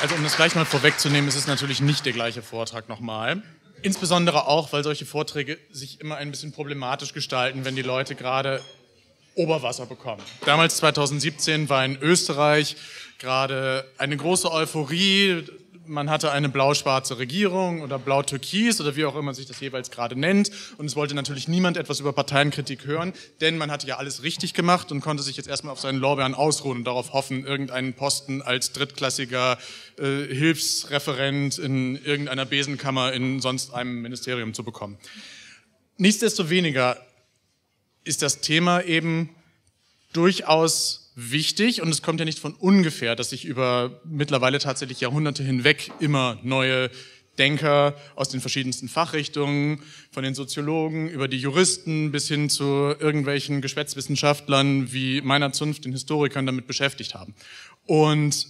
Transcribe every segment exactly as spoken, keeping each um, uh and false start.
Also um das gleich mal vorwegzunehmen, es ist natürlich nicht der gleiche Vortrag nochmal. Insbesondere auch, weil solche Vorträge sich immer ein bisschen problematisch gestalten, wenn die Leute gerade Oberwasser bekommen. Damals zweitausendsiebzehn war in Österreich gerade eine große Euphorie. Man hatte eine blau-schwarze Regierung oder blau-türkis oder wie auch immer sich das jeweils gerade nennt. Und es wollte natürlich niemand etwas über Parteienkritik hören, denn man hatte ja alles richtig gemacht und konnte sich jetzt erstmal auf seinen Lorbeeren ausruhen und darauf hoffen, irgendeinen Posten als drittklassiger äh, Hilfsreferent in irgendeiner Besenkammer in sonst einem Ministerium zu bekommen. Nichtsdestoweniger ist das Thema eben durchaus wichtig und es kommt ja nicht von ungefähr, dass sich über mittlerweile tatsächlich Jahrhunderte hinweg immer neue Denker aus den verschiedensten Fachrichtungen, von den Soziologen über die Juristen bis hin zu irgendwelchen Geschwätzwissenschaftlern wie meiner Zunft, den Historikern, damit beschäftigt haben. Und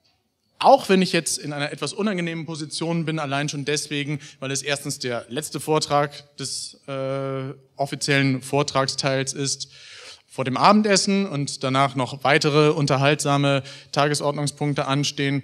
auch wenn ich jetzt in einer etwas unangenehmen Position bin, allein schon deswegen, weil es erstens der letzte Vortrag des äh, offiziellen Vortragsteils ist, vor dem Abendessen und danach noch weitere unterhaltsame Tagesordnungspunkte anstehen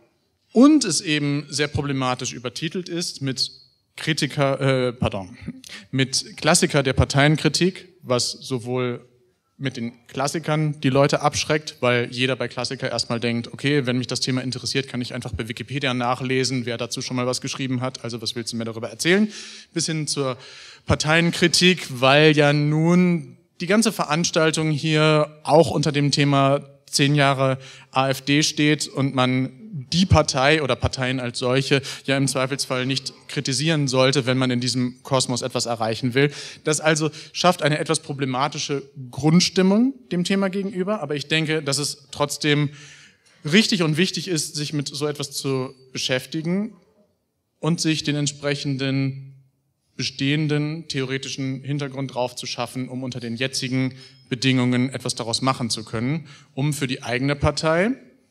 und es eben sehr problematisch übertitelt ist mit Kritiker, äh, pardon, mit Klassiker der Parteienkritik, was sowohl mit den Klassikern die Leute abschreckt, weil jeder bei Klassiker erstmal denkt, okay, wenn mich das Thema interessiert, kann ich einfach bei Wikipedia nachlesen, wer dazu schon mal was geschrieben hat, also was willst du mir darüber erzählen, bis hin zur Parteienkritik, weil ja nun die ganze Veranstaltung hier auch unter dem Thema zehn Jahre AfD steht und man die Partei oder Parteien als solche ja im Zweifelsfall nicht kritisieren sollte, wenn man in diesem Kosmos etwas erreichen will. Das also schafft eine etwas problematische Grundstimmung dem Thema gegenüber, aber ich denke, dass es trotzdem richtig und wichtig ist, sich mit so etwas zu beschäftigen und sich den entsprechenden bestehenden theoretischen Hintergrund drauf zu schaffen, um unter den jetzigen Bedingungen etwas daraus machen zu können, um für die eigene Partei,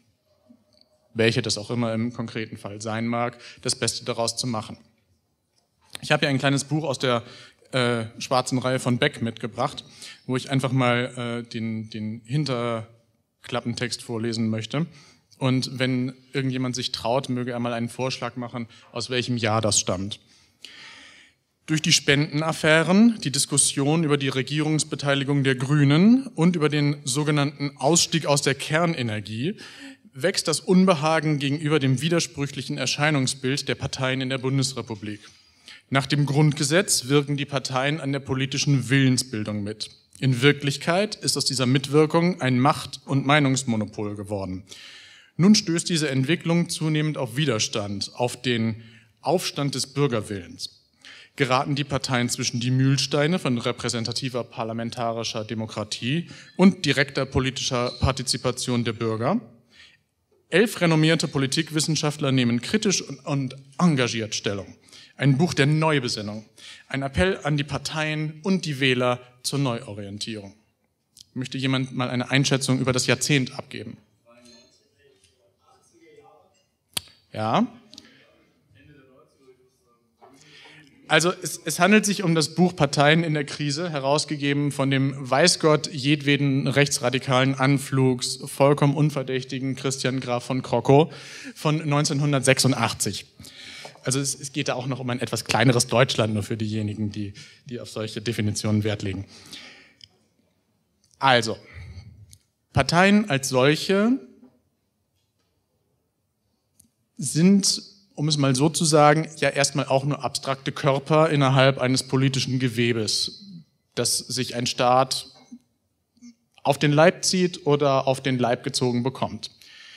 welche das auch immer im konkreten Fall sein mag, das Beste daraus zu machen. Ich habe hier ein kleines Buch aus der äh, schwarzen Reihe von Beck mitgebracht, wo ich einfach mal äh, den, den Hinterklappentext vorlesen möchte. Und wenn irgendjemand sich traut, möge er mal einen Vorschlag machen, aus welchem Jahr das stammt. Durch die Spendenaffären, die Diskussion über die Regierungsbeteiligung der Grünen und über den sogenannten Ausstieg aus der Kernenergie wächst das Unbehagen gegenüber dem widersprüchlichen Erscheinungsbild der Parteien in der Bundesrepublik. Nach dem Grundgesetz wirken die Parteien an der politischen Willensbildung mit. In Wirklichkeit ist aus dieser Mitwirkung ein Macht- und Meinungsmonopol geworden. Nun stößt diese Entwicklung zunehmend auf Widerstand, auf den Aufstand des Bürgerwillens. Geraten die Parteien zwischen die Mühlsteine von repräsentativer parlamentarischer Demokratie und direkter politischer Partizipation der Bürger. Elf renommierte Politikwissenschaftler nehmen kritisch und engagiert Stellung. Ein Buch der Neubesinnung. Ein Appell an die Parteien und die Wähler zur Neuorientierung. Möchte jemand mal eine Einschätzung über das Jahrzehnt abgeben? Ja. Also es, es handelt sich um das Buch Parteien in der Krise, herausgegeben von dem weiß Gott jedweden rechtsradikalen Anflugs, vollkommen unverdächtigen Christian Graf von Krockow von neunzehnhundertsechsundachtzig. Also es, es geht da auch noch um ein etwas kleineres Deutschland, nur für diejenigen, die, die auf solche Definitionen Wert legen. Also, Parteien als solche sind, um es mal so zu sagen, ja erstmal auch nur abstrakte Körper innerhalb eines politischen Gewebes, das sich ein Staat auf den Leib zieht oder auf den Leib gezogen bekommt.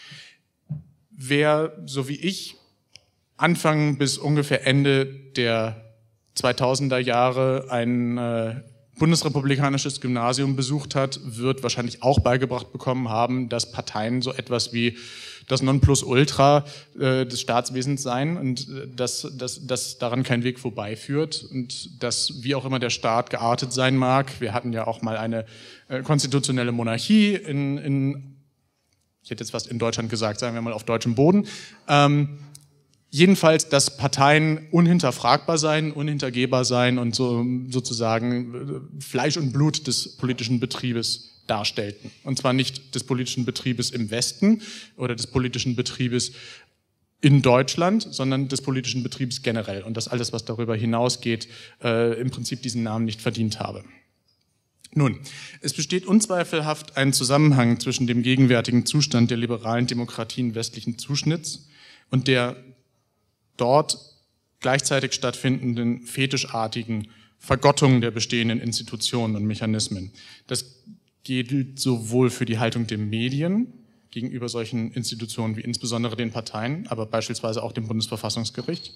Wer, so wie ich, Anfang bis ungefähr Ende der zweitausender Jahre ein äh, bundesrepublikanisches Gymnasium besucht hat, wird wahrscheinlich auch beigebracht bekommen haben, dass Parteien so etwas wie das Nonplusultra äh, des Staatswesens sein und äh, dass, dass, dass daran kein Weg vorbeiführt und dass, wie auch immer der Staat geartet sein mag, wir hatten ja auch mal eine äh, konstitutionelle Monarchie in, in, ich hätte jetzt fast in Deutschland gesagt, sagen wir mal auf deutschem Boden, ähm, jedenfalls, dass Parteien unhinterfragbar sein, unhintergehbar sein und so sozusagen Fleisch und Blut des politischen Betriebes darstellten. Und zwar nicht des politischen Betriebes im Westen oder des politischen Betriebes in Deutschland, sondern des politischen Betriebs generell und dass alles, was darüber hinausgeht, äh, im Prinzip diesen Namen nicht verdient habe. Nun, es besteht unzweifelhaft ein Zusammenhang zwischen dem gegenwärtigen Zustand der liberalen Demokratien westlichen Zuschnitts und der dort gleichzeitig stattfindenden fetischartigen Vergottung der bestehenden Institutionen und Mechanismen. Das gilt sowohl für die Haltung der Medien gegenüber solchen Institutionen wie insbesondere den Parteien, aber beispielsweise auch dem Bundesverfassungsgericht,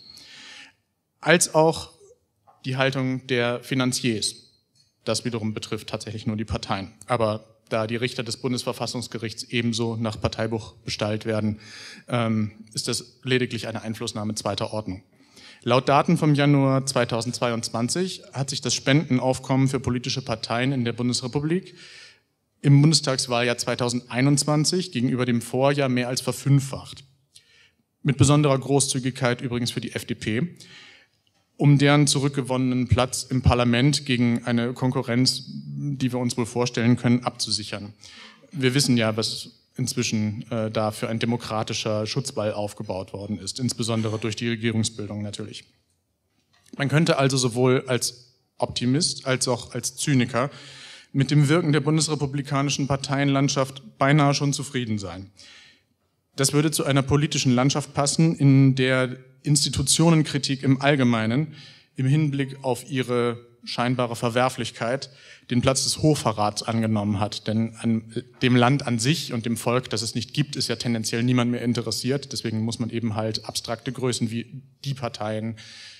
als auch die Haltung der Finanziers. Das wiederum betrifft tatsächlich nur die Parteien. Aber da die Richter des Bundesverfassungsgerichts ebenso nach Parteibuch bestallt werden, ist das lediglich eine Einflussnahme zweiter Ordnung. Laut Daten vom Januar zweitausendzweiundzwanzig hat sich das Spendenaufkommen für politische Parteien in der Bundesrepublik im Bundestagswahljahr zweitausendeinundzwanzig gegenüber dem Vorjahr mehr als verfünffacht. Mit besonderer Großzügigkeit übrigens für die F D P, um deren zurückgewonnenen Platz im Parlament gegen eine Konkurrenz, die wir uns wohl vorstellen können, abzusichern. Wir wissen ja, was inzwischen äh, da für ein demokratischer Schutzwall aufgebaut worden ist, insbesondere durch die Regierungsbildung natürlich. Man könnte also sowohl als Optimist als auch als Zyniker mit dem Wirken der bundesrepublikanischen Parteienlandschaft beinahe schon zufrieden sein. Das würde zu einer politischen Landschaft passen, in der Institutionenkritik im Allgemeinen im Hinblick auf ihre scheinbare Verwerflichkeit den Platz des Hochverrats angenommen hat. Denn an dem Land an sich und dem Volk, das es nicht gibt, ist ja tendenziell niemand mehr interessiert. Deswegen muss man eben halt abstrakte Größen wie die Parteien,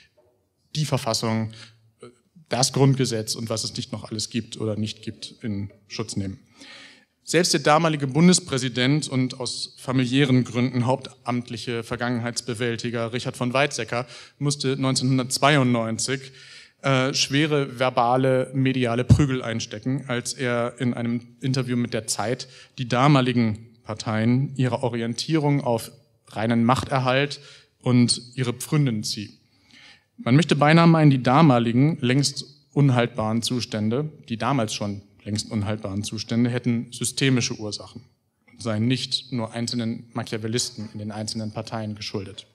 die Verfassung, das Grundgesetz und was es nicht noch alles gibt oder nicht gibt, in Schutz nehmen. Selbst der damalige Bundespräsident und aus familiären Gründen hauptamtliche Vergangenheitsbewältiger Richard von Weizsäcker musste neunzehnhundertzweiundneunzig äh, schwere verbale mediale Prügel einstecken, als er in einem Interview mit der Zeit die damaligen Parteien ihre Orientierung auf reinen Machterhalt und ihre Pfründen ziehen. Man möchte beinahe meinen, die damaligen, längst unhaltbaren Zustände, die damals schon längst unhaltbaren Zustände, hätten systemische Ursachen und seien nicht nur einzelnen Machiavellisten in den einzelnen Parteien geschuldet.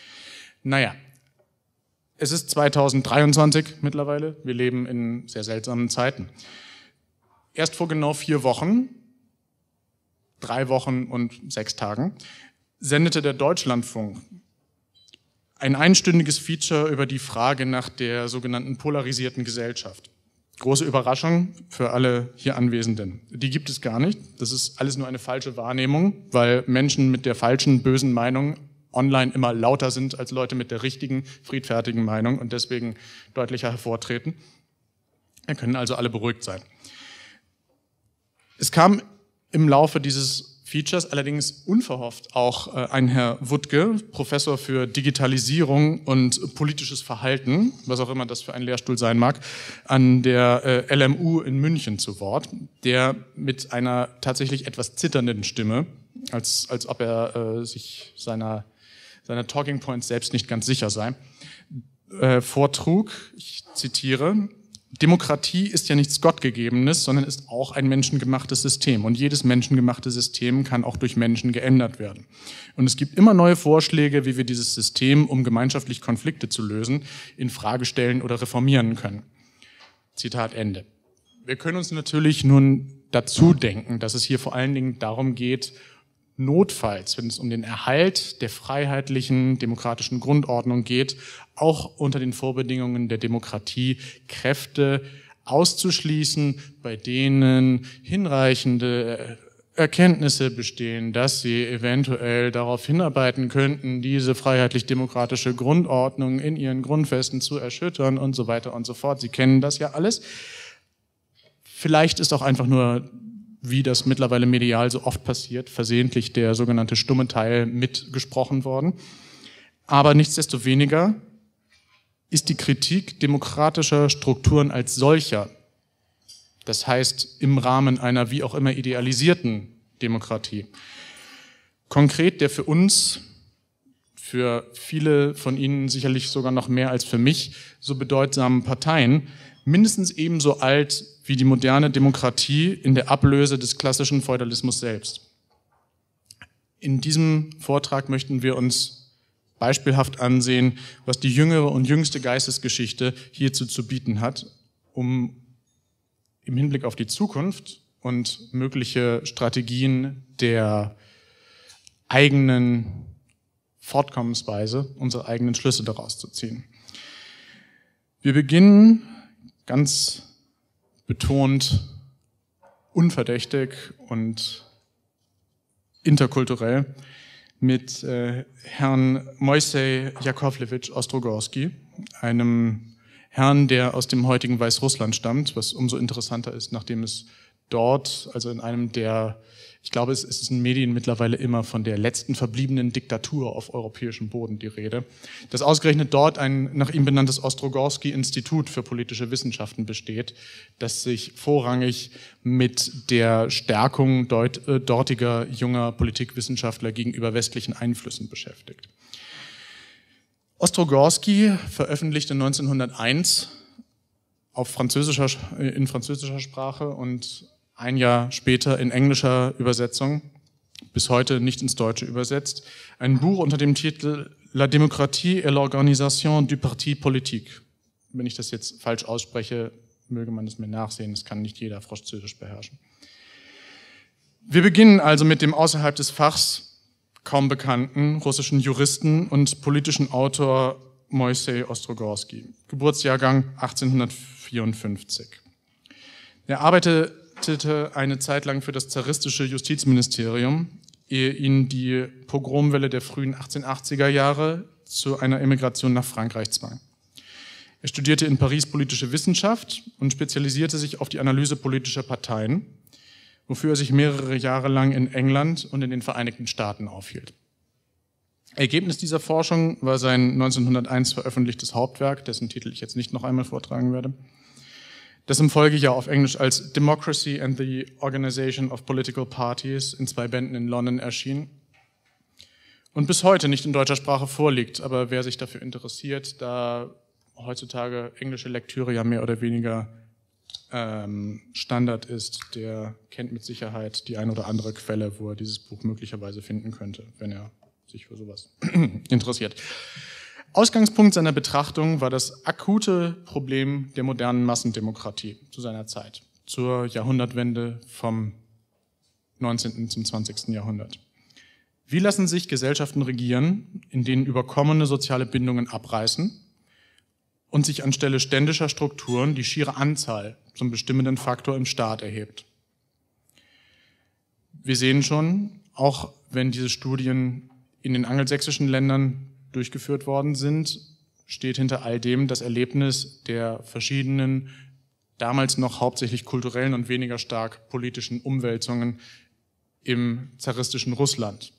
Naja, es ist zweitausenddreiundzwanzig mittlerweile, wir leben in sehr seltsamen Zeiten. Erst vor genau vier Wochen, drei Wochen und sechs Tagen, sendete der Deutschlandfunk ein einstündiges Feature über die Frage nach der sogenannten polarisierten Gesellschaft. Große Überraschung für alle hier Anwesenden. Die gibt es gar nicht. Das ist alles nur eine falsche Wahrnehmung, weil Menschen mit der falschen, bösen Meinung online immer lauter sind als Leute mit der richtigen, friedfertigen Meinung und deswegen deutlicher hervortreten. Wir können also alle beruhigt sein. Es kam im Laufe dieses Features allerdings unverhofft auch äh, ein Herr Wuttke, Professor für Digitalisierung und politisches Verhalten, was auch immer das für ein Lehrstuhl sein mag, an der äh, L M U in München zu Wort, der mit einer tatsächlich etwas zitternden Stimme, als, als ob er äh, sich seiner, seiner Talking Points selbst nicht ganz sicher sei, äh, vortrug, ich zitiere: Demokratie ist ja nichts Gottgegebenes, sondern ist auch ein menschengemachtes System. Und jedes menschengemachte System kann auch durch Menschen geändert werden. Und es gibt immer neue Vorschläge, wie wir dieses System, um gemeinschaftlich Konflikte zu lösen, in Frage stellen oder reformieren können. Zitat Ende. Wir können uns natürlich nun dazu denken, dass es hier vor allen Dingen darum geht, notfalls, wenn es um den Erhalt der freiheitlichen, demokratischen Grundordnung geht, auch unter den Vorbedingungen der Demokratie Kräfte auszuschließen, bei denen hinreichende Erkenntnisse bestehen, dass sie eventuell darauf hinarbeiten könnten, diese freiheitlich-demokratische Grundordnung in ihren Grundfesten zu erschüttern und so weiter und so fort. Sie kennen das ja alles. Vielleicht ist auch einfach nur, wie das mittlerweile medial so oft passiert, versehentlich der sogenannte stumme Teil mitgesprochen worden. Aber nichtsdestoweniger ist die Kritik demokratischer Strukturen als solcher, das heißt im Rahmen einer wie auch immer idealisierten Demokratie, konkret der für uns, für viele von Ihnen sicherlich sogar noch mehr als für mich, so bedeutsamen Parteien, mindestens ebenso alt wie die moderne Demokratie in der Ablöse des klassischen Feudalismus selbst. In diesem Vortrag möchten wir uns beispielhaft ansehen, was die jüngere und jüngste Geistesgeschichte hierzu zu bieten hat, um im Hinblick auf die Zukunft und mögliche Strategien der eigenen Fortkommensweise, unsere eigenen Schlüsse daraus zu ziehen. Wir beginnen ganz betont unverdächtig und interkulturell mit äh, Herrn Moisej Jakovlewitsch Ostrogorski, einem Herrn, der aus dem heutigen Weißrussland stammt, was umso interessanter ist, nachdem es dort, also in einem der, ich glaube, es ist in Medien mittlerweile immer von der letzten verbliebenen Diktatur auf europäischem Boden die Rede, dass ausgerechnet dort ein nach ihm benanntes Ostrogorski-Institut für politische Wissenschaften besteht, das sich vorrangig mit der Stärkung deut, äh, dortiger junger Politikwissenschaftler gegenüber westlichen Einflüssen beschäftigt. Ostrogorski veröffentlichte neunzehnhunderteins auf französischer, in französischer Sprache und ein Jahr später in englischer Übersetzung, bis heute nicht ins Deutsche übersetzt, ein Buch unter dem Titel La démocratie et l'organisation du parti politique. Wenn ich das jetzt falsch ausspreche, möge man es mir nachsehen, das kann nicht jeder Französisch beherrschen. Wir beginnen also mit dem außerhalb des Fachs kaum bekannten russischen Juristen und politischen Autor Moisej Ostrogorski, Geburtsjahrgang achtzehnhundertvierundfünfzig. Er arbeitete eine Zeit lang für das zaristische Justizministerium, ehe ihn die Pogromwelle der frühen achtzehnhundertachtziger Jahre zu einer Emigration nach Frankreich zwang. Er studierte in Paris politische Wissenschaft und spezialisierte sich auf die Analyse politischer Parteien, wofür er sich mehrere Jahre lang in England und in den Vereinigten Staaten aufhielt. Ergebnis dieser Forschung war sein neunzehnhunderteins veröffentlichtes Hauptwerk, dessen Titel ich jetzt nicht noch einmal vortragen werde, das im Folgejahr auf Englisch als Democracy and the Organization of Political Parties in zwei Bänden in London erschien und bis heute nicht in deutscher Sprache vorliegt. Aber wer sich dafür interessiert, da heutzutage englische Lektüre ja mehr oder weniger ähm, Standard ist, der kennt mit Sicherheit die ein oder andere Quelle, wo er dieses Buch möglicherweise finden könnte, wenn er sich für sowas interessiert. Ausgangspunkt seiner Betrachtung war das akute Problem der modernen Massendemokratie zu seiner Zeit, zur Jahrhundertwende vom neunzehnten zum zwanzigsten Jahrhundert. Wie lassen sich Gesellschaften regieren, in denen überkommene soziale Bindungen abreißen und sich anstelle ständischer Strukturen die schiere Anzahl zum bestimmenden Faktor im Staat erhebt? Wir sehen schon, auch wenn diese Studien in den angelsächsischen Ländern durchgeführt worden sind, steht hinter all dem das Erlebnis der verschiedenen, damals noch hauptsächlich kulturellen und weniger stark politischen Umwälzungen im zaristischen Russland.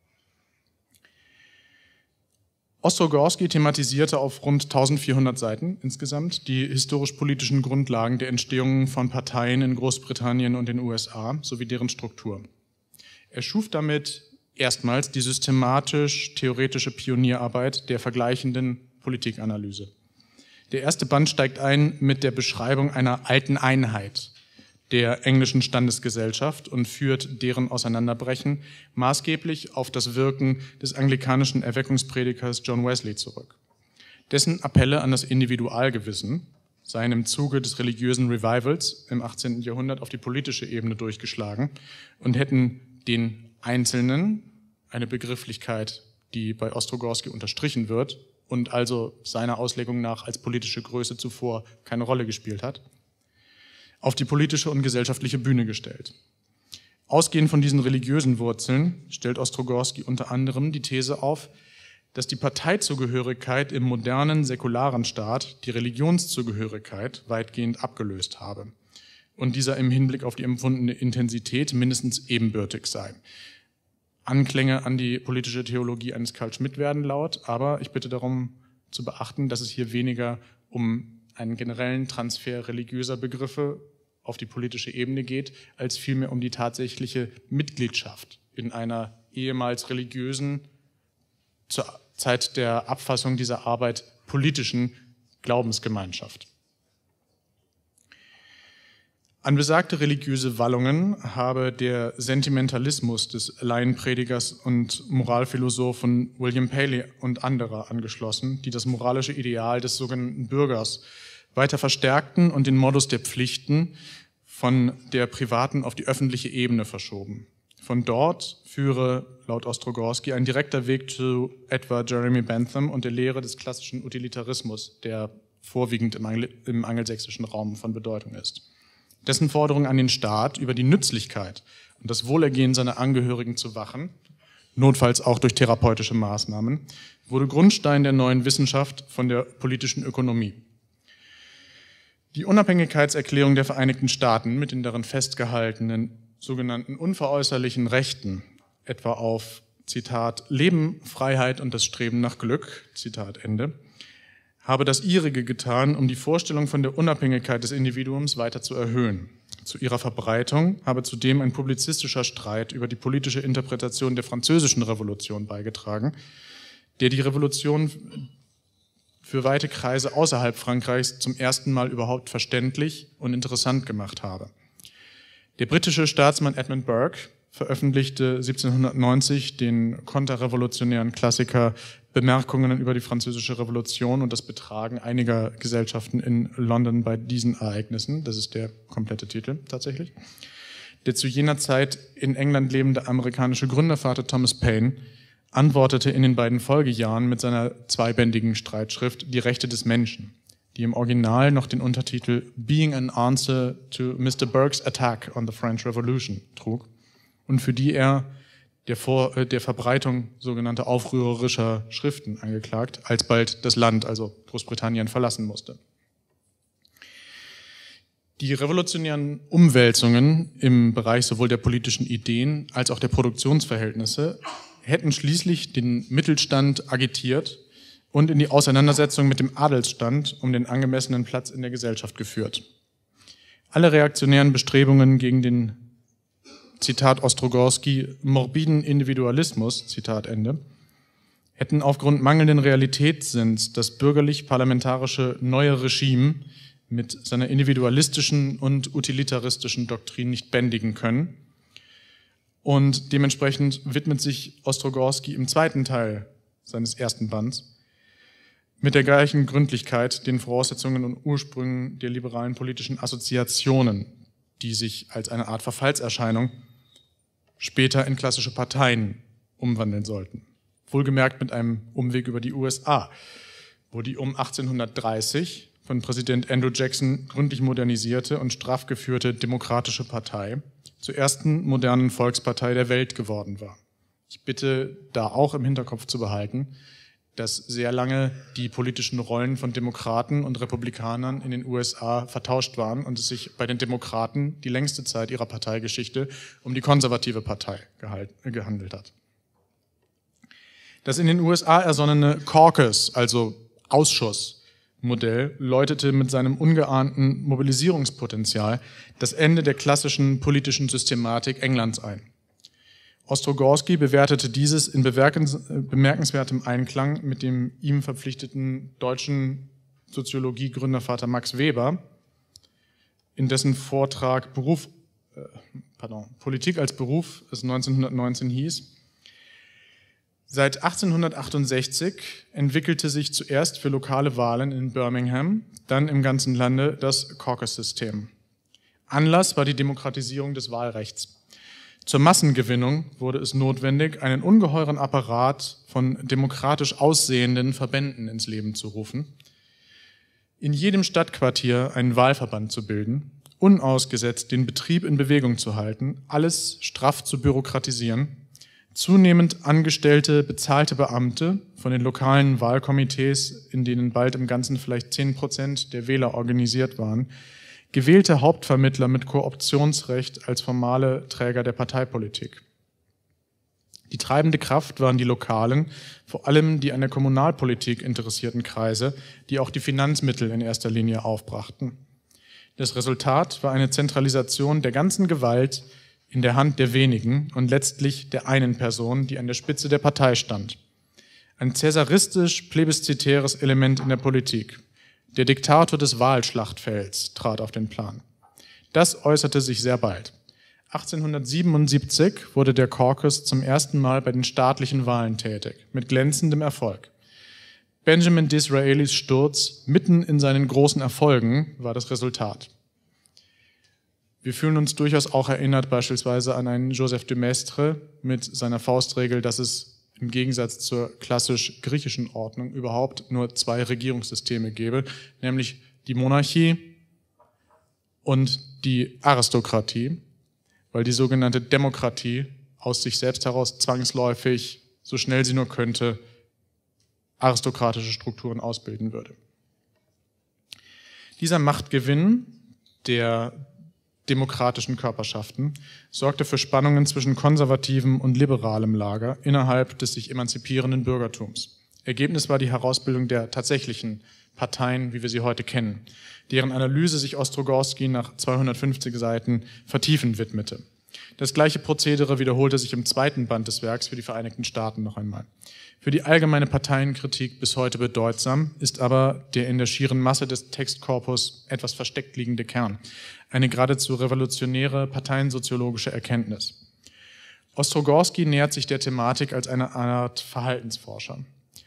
Ostrogorski thematisierte auf rund eintausendvierhundert Seiten insgesamt die historisch-politischen Grundlagen der Entstehung von Parteien in Großbritannien und den U S A sowie deren Struktur. Er schuf damit erstmals die systematisch-theoretische Pionierarbeit der vergleichenden Politikanalyse. Der erste Band steigt ein mit der Beschreibung einer alten Einheit der englischen Standesgesellschaft und führt deren Auseinanderbrechen maßgeblich auf das Wirken des anglikanischen Erweckungspredigers John Wesley zurück. Dessen Appelle an das Individualgewissen seien im Zuge des religiösen Revivals im achtzehnten Jahrhundert auf die politische Ebene durchgeschlagen und hätten den Einzelnen, eine Begrifflichkeit, die bei Ostrogorski unterstrichen wird und also seiner Auslegung nach als politische Größe zuvor keine Rolle gespielt hat, auf die politische und gesellschaftliche Bühne gestellt. Ausgehend von diesen religiösen Wurzeln stellt Ostrogorski unter anderem die These auf, dass die Parteizugehörigkeit im modernen, säkularen Staat die Religionszugehörigkeit weitgehend abgelöst habe und dieser im Hinblick auf die empfundene Intensität mindestens ebenbürtig sei. Anklänge an die politische Theologie eines Carl Schmitt werden laut, aber ich bitte darum zu beachten, dass es hier weniger um einen generellen Transfer religiöser Begriffe auf die politische Ebene geht, als vielmehr um die tatsächliche Mitgliedschaft in einer ehemals religiösen, zur Zeit der Abfassung dieser Arbeit politischen Glaubensgemeinschaft. An besagte religiöse Wallungen habe der Sentimentalismus des Laienpredigers und Moralphilosophen William Paley und anderer angeschlossen, die das moralische Ideal des sogenannten Bürgers weiter verstärkten und den Modus der Pflichten von der privaten auf die öffentliche Ebene verschoben. Von dort führe laut Ostrogorski ein direkter Weg zu etwa Jeremy Bentham und der Lehre des klassischen Utilitarismus, der vorwiegend im, Angl- im angelsächsischen Raum von Bedeutung ist. Dessen Forderung an den Staat, über die Nützlichkeit und das Wohlergehen seiner Angehörigen zu wachen, notfalls auch durch therapeutische Maßnahmen, wurde Grundstein der neuen Wissenschaft von der politischen Ökonomie. Die Unabhängigkeitserklärung der Vereinigten Staaten mit den darin festgehaltenen sogenannten unveräußerlichen Rechten, etwa auf, Zitat, Leben, Freiheit und das Streben nach Glück, Zitat Ende, habe das ihrige getan, um die Vorstellung von der Unabhängigkeit des Individuums weiter zu erhöhen. Zu ihrer Verbreitung habe zudem ein publizistischer Streit über die politische Interpretation der französischen Revolution beigetragen, der die Revolution für weite Kreise außerhalb Frankreichs zum ersten Mal überhaupt verständlich und interessant gemacht habe. Der britische Staatsmann Edmund Burke veröffentlichte siebzehnhundertneunzig den konterrevolutionären Klassiker Bemerkungen über die Französische Revolution und das Betragen einiger Gesellschaften in London bei diesen Ereignissen. Das ist der komplette Titel tatsächlich. Der zu jener Zeit in England lebende amerikanische Gründervater Thomas Paine antwortete in den beiden Folgejahren mit seiner zweibändigen Streitschrift Die Rechte des Menschen, die im Original noch den Untertitel Being an Answer to Mister Burke's Attack on the French Revolution trug und für die er der, Vor äh, der Verbreitung sogenannter aufrührerischer Schriften angeklagt, alsbald das Land, also Großbritannien, verlassen musste. Die revolutionären Umwälzungen im Bereich sowohl der politischen Ideen als auch der Produktionsverhältnisse hätten schließlich den Mittelstand agitiert und in die Auseinandersetzung mit dem Adelsstand um den angemessenen Platz in der Gesellschaft geführt. Alle reaktionären Bestrebungen gegen den, Zitat Ostrogorski, morbiden Individualismus, Zitat Ende, hätten aufgrund mangelnden Realitätssinns das bürgerlich-parlamentarische neue Regime mit seiner individualistischen und utilitaristischen Doktrin nicht bändigen können. Und dementsprechend widmet sich Ostrogorski im zweiten Teil seines ersten Bands mit der gleichen Gründlichkeit den Voraussetzungen und Ursprüngen der liberalen politischen Assoziationen, die sich als eine Art Verfallserscheinung später in klassische Parteien umwandeln sollten. Wohlgemerkt mit einem Umweg über die U S A, wo die um achtzehnhundertdreißig von Präsident Andrew Jackson gründlich modernisierte und straff geführte Demokratische Partei zur ersten modernen Volkspartei der Welt geworden war. Ich bitte da auch im Hinterkopf zu behalten, dass sehr lange die politischen Rollen von Demokraten und Republikanern in den U S A vertauscht waren und es sich bei den Demokraten die längste Zeit ihrer Parteigeschichte um die konservative Partei gehandelt hat. Das in den U S A ersonnene Caucus, also Ausschussmodell, läutete mit seinem ungeahnten Mobilisierungspotenzial das Ende der klassischen politischen Systematik Englands ein. Ostrogorski bewertete dieses in bemerkenswertem Einklang mit dem ihm verpflichteten deutschen Soziologie-Gründervater Max Weber, in dessen Vortrag Beruf, äh, pardon, Politik als Beruf es neunzehnhundertneunzehn hieß. Seit achtzehnhundertachtundsechzig entwickelte sich zuerst für lokale Wahlen in Birmingham, dann im ganzen Lande das Caucus-System. Anlass war die Demokratisierung des Wahlrechts. Zur Massengewinnung wurde es notwendig, einen ungeheuren Apparat von demokratisch aussehenden Verbänden ins Leben zu rufen, in jedem Stadtquartier einen Wahlverband zu bilden, unausgesetzt den Betrieb in Bewegung zu halten, alles straff zu bürokratisieren, zunehmend angestellte, bezahlte Beamte von den lokalen Wahlkomitees, in denen bald im Ganzen vielleicht zehn Prozent der Wähler organisiert waren, gewählte Hauptvermittler mit Kooptionsrecht als formale Träger der Parteipolitik. Die treibende Kraft waren die lokalen, vor allem die an der Kommunalpolitik interessierten Kreise, die auch die Finanzmittel in erster Linie aufbrachten. Das Resultat war eine Zentralisation der ganzen Gewalt in der Hand der wenigen und letztlich der einen Person, die an der Spitze der Partei stand. Ein cäsaristisch-plebiszitäres Element in der Politik. Der Diktator des Wahlschlachtfelds trat auf den Plan. Das äußerte sich sehr bald. achtzehnhundertsiebenundsiebzig wurde der Caucus zum ersten Mal bei den staatlichen Wahlen tätig, mit glänzendem Erfolg. Benjamin Disraelis Sturz mitten in seinen großen Erfolgen war das Resultat. Wir fühlen uns durchaus auch erinnert beispielsweise an einen Joseph de Maistre mit seiner Faustregel, dass es im Gegensatz zur klassisch griechischen Ordnung überhaupt nur zwei Regierungssysteme gäbe, nämlich die Monarchie und die Aristokratie, weil die sogenannte Demokratie aus sich selbst heraus zwangsläufig, so schnell sie nur könnte, aristokratische Strukturen ausbilden würde. Dieser Machtgewinn der demokratischen Körperschaften sorgte für Spannungen zwischen konservativem und liberalem Lager innerhalb des sich emanzipierenden Bürgertums. Ergebnis war die Herausbildung der tatsächlichen Parteien, wie wir sie heute kennen, deren Analyse sich Ostrogorski nach zweihundertfünfzig Seiten vertiefend widmete. Das gleiche Prozedere wiederholte sich im zweiten Band des Werks für die Vereinigten Staaten noch einmal. Für die allgemeine Parteienkritik bis heute bedeutsam ist aber der in der schieren Masse des Textkorpus etwas versteckt liegende Kern, eine geradezu revolutionäre parteiensoziologische Erkenntnis. Ostrogorski nähert sich der Thematik als eine Art Verhaltensforscher.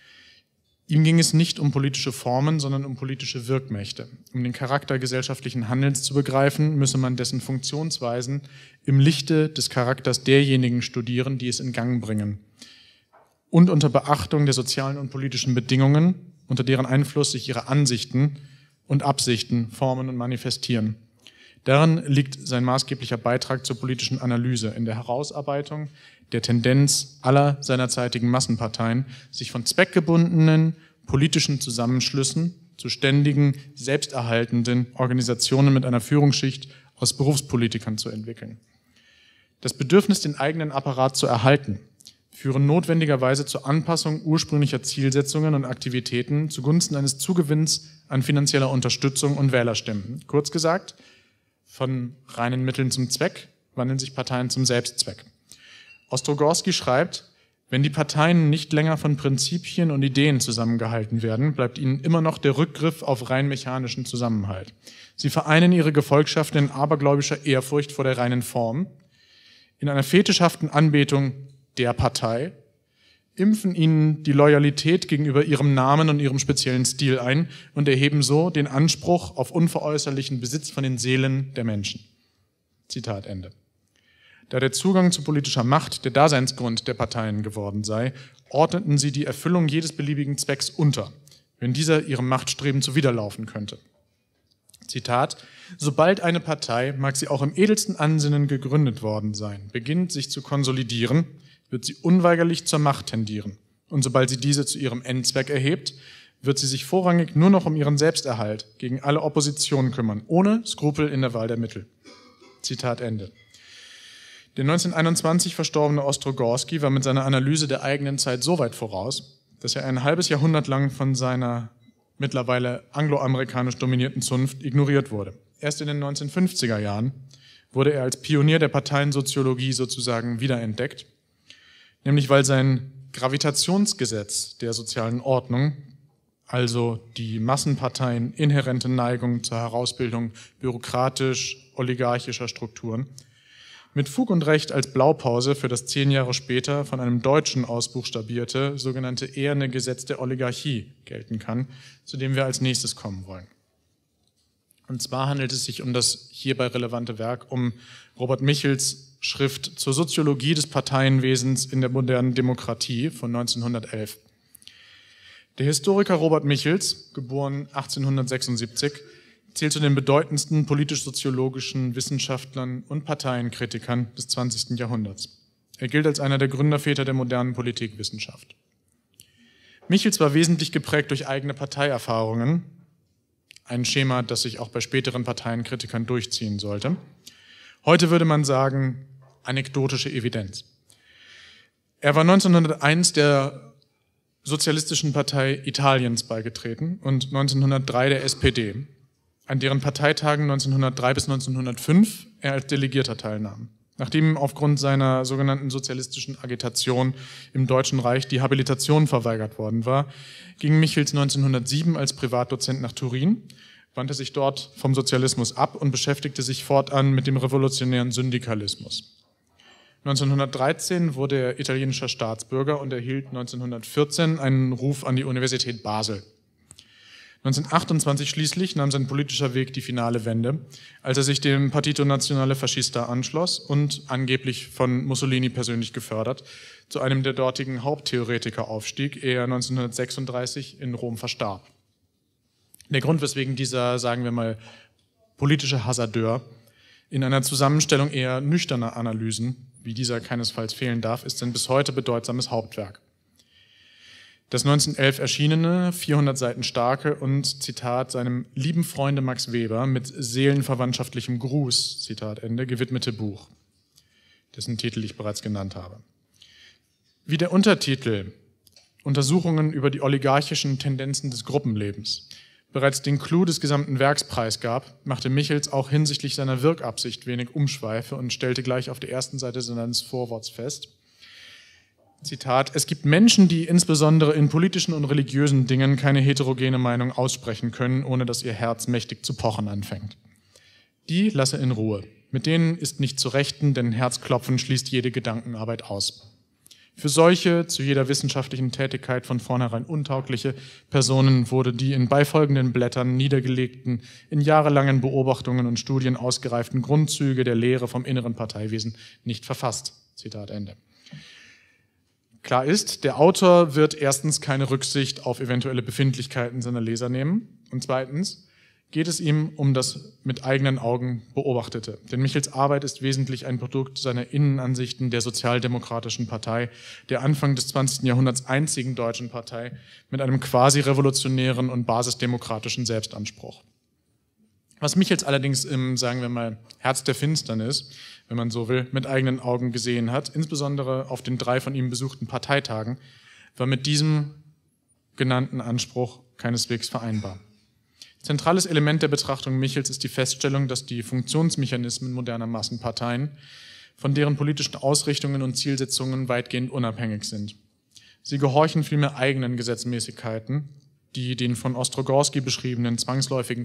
Ihm ging es nicht um politische Formen, sondern um politische Wirkmächte. Um den Charakter gesellschaftlichen Handelns zu begreifen, müsse man dessen Funktionsweisen im Lichte des Charakters derjenigen studieren, die es in Gang bringen. Und unter Beachtung der sozialen und politischen Bedingungen, unter deren Einfluss sich ihre Ansichten und Absichten formen und manifestieren. Darin liegt sein maßgeblicher Beitrag zur politischen Analyse in der Herausarbeitung der Tendenz aller seinerzeitigen Massenparteien, sich von zweckgebundenen politischen Zusammenschlüssen zu ständigen, selbsterhaltenden Organisationen mit einer Führungsschicht aus Berufspolitikern zu entwickeln. Das Bedürfnis, den eigenen Apparat zu erhalten, führen notwendigerweise zur Anpassung ursprünglicher Zielsetzungen und Aktivitäten zugunsten eines Zugewinns an finanzieller Unterstützung und Wählerstimmen. Kurz gesagt, von reinen Mitteln zum Zweck wandeln sich Parteien zum Selbstzweck. Ostrogorski schreibt, wenn die Parteien nicht länger von Prinzipien und Ideen zusammengehalten werden, bleibt ihnen immer noch der Rückgriff auf rein mechanischen Zusammenhalt. Sie vereinen ihre Gefolgschaft in abergläubischer Ehrfurcht vor der reinen Form, in einer fetischhaften Anbetung der Partei, impfen ihnen die Loyalität gegenüber ihrem Namen und ihrem speziellen Stil ein und erheben so den Anspruch auf unveräußerlichen Besitz von den Seelen der Menschen. Zitat Ende. Da der Zugang zu politischer Macht der Daseinsgrund der Parteien geworden sei, ordneten sie die Erfüllung jedes beliebigen Zwecks unter, wenn dieser ihrem Machtstreben zuwiderlaufen könnte. Zitat: Sobald eine Partei, mag sie auch im edelsten Ansinnen gegründet worden sein, beginnt sich zu konsolidieren, wird sie unweigerlich zur Macht tendieren. Und sobald sie diese zu ihrem Endzweck erhebt, wird sie sich vorrangig nur noch um ihren Selbsterhalt gegen alle Opposition kümmern, ohne Skrupel in der Wahl der Mittel. Zitat Ende. Der neunzehnhunderteinundzwanzig verstorbene Ostrogorski war mit seiner Analyse der eigenen Zeit so weit voraus, dass er ein halbes Jahrhundert lang von seiner mittlerweile angloamerikanisch dominierten Zunft ignoriert wurde. Erst in den neunzehnhundertfünfziger Jahren wurde er als Pionier der Parteiensoziologie sozusagen wiederentdeckt, nämlich weil sein Gravitationsgesetz der sozialen Ordnung, also die Massenparteien inhärente Neigung zur Herausbildung bürokratisch-oligarchischer Strukturen, mit Fug und Recht als Blaupause für das zehn Jahre später von einem Deutschen ausbuchstabierte sogenannte eherne Gesetz der Oligarchie gelten kann, zu dem wir als nächstes kommen wollen. Und zwar handelt es sich um das hierbei relevante Werk um Robert Michels Schrift zur Soziologie des Parteienwesens in der modernen Demokratie von neunzehnhundertelf. Der Historiker Robert Michels, geboren achtzehnhundertsechsundsiebzig, zählt zu den bedeutendsten politisch-soziologischen Wissenschaftlern und Parteienkritikern des zwanzigsten Jahrhunderts. Er gilt als einer der Gründerväter der modernen Politikwissenschaft. Michels war wesentlich geprägt durch eigene Parteierfahrungen, ein Schema, das sich auch bei späteren Parteienkritikern durchziehen sollte. Heute würde man sagen, anekdotische Evidenz. Er war neunzehnhunderteins der Sozialistischen Partei Italiens beigetreten und neunzehnhundertdrei der S P D, an deren Parteitagen neunzehnhundertdrei bis neunzehnhundertfünf er als Delegierter teilnahm. Nachdem ihm aufgrund seiner sogenannten sozialistischen Agitation im Deutschen Reich die Habilitation verweigert worden war, ging Michels neunzehnhundertsieben als Privatdozent nach Turin, wandte sich dort vom Sozialismus ab und beschäftigte sich fortan mit dem revolutionären Syndikalismus. neunzehnhundertdreizehn wurde er italienischer Staatsbürger und erhielt neunzehnhundertvierzehn einen Ruf an die Universität Basel. neunzehnhundertachtundzwanzig schließlich nahm sein politischer Weg die finale Wende, als er sich dem Partito Nazionale Fascista anschloss und, angeblich von Mussolini persönlich gefördert, zu einem der dortigen Haupttheoretiker aufstieg, ehe er neunzehnhundertsechsunddreißig in Rom verstarb. Der Grund, weswegen dieser, sagen wir mal, politische Hasardeur in einer Zusammenstellung eher nüchterner Analysen, wie dieser keinesfalls fehlen darf, ist sein bis heute bedeutsames Hauptwerk. Das neunzehnhundertelf erschienene, vierhundert Seiten starke und, Zitat, seinem lieben Freunde Max Weber mit seelenverwandtschaftlichem Gruß, Zitat Ende, gewidmete Buch, dessen Titel ich bereits genannt habe. Wie der Untertitel Untersuchungen über die oligarchischen Tendenzen des Gruppenlebens bereits den Clou des gesamten Werks preisgab, machte Michels auch hinsichtlich seiner Wirkabsicht wenig Umschweife und stellte gleich auf der ersten Seite seines Vorworts fest, Zitat, es gibt Menschen, die insbesondere in politischen und religiösen Dingen keine heterogene Meinung aussprechen können, ohne dass ihr Herz mächtig zu pochen anfängt. Die lasse in Ruhe. Mit denen ist nicht zu rechten, denn Herzklopfen schließt jede Gedankenarbeit aus. Für solche, zu jeder wissenschaftlichen Tätigkeit von vornherein untaugliche Personen wurde die in beifolgenden Blättern niedergelegten, in jahrelangen Beobachtungen und Studien ausgereiften Grundzüge der Lehre vom inneren Parteiwesen nicht verfasst. Zitat Ende. Klar ist, der Autor wird erstens keine Rücksicht auf eventuelle Befindlichkeiten seiner Leser nehmen und zweitens geht es ihm um das mit eigenen Augen Beobachtete. Denn Michels Arbeit ist wesentlich ein Produkt seiner Innenansichten der Sozialdemokratischen Partei, der Anfang des zwanzigsten Jahrhunderts einzigen deutschen Partei mit einem quasi revolutionären und basisdemokratischen Selbstanspruch. Was Michels allerdings im, sagen wir mal, Herz der Finsternis, wenn man so will, mit eigenen Augen gesehen hat, insbesondere auf den drei von ihm besuchten Parteitagen, war mit diesem genannten Anspruch keineswegs vereinbar. Zentrales Element der Betrachtung Michels ist die Feststellung, dass die Funktionsmechanismen moderner Massenparteien von deren politischen Ausrichtungen und Zielsetzungen weitgehend unabhängig sind. Sie gehorchen vielmehr eigenen Gesetzmäßigkeiten, die den von Ostrogorski beschriebenen zwangsläufigen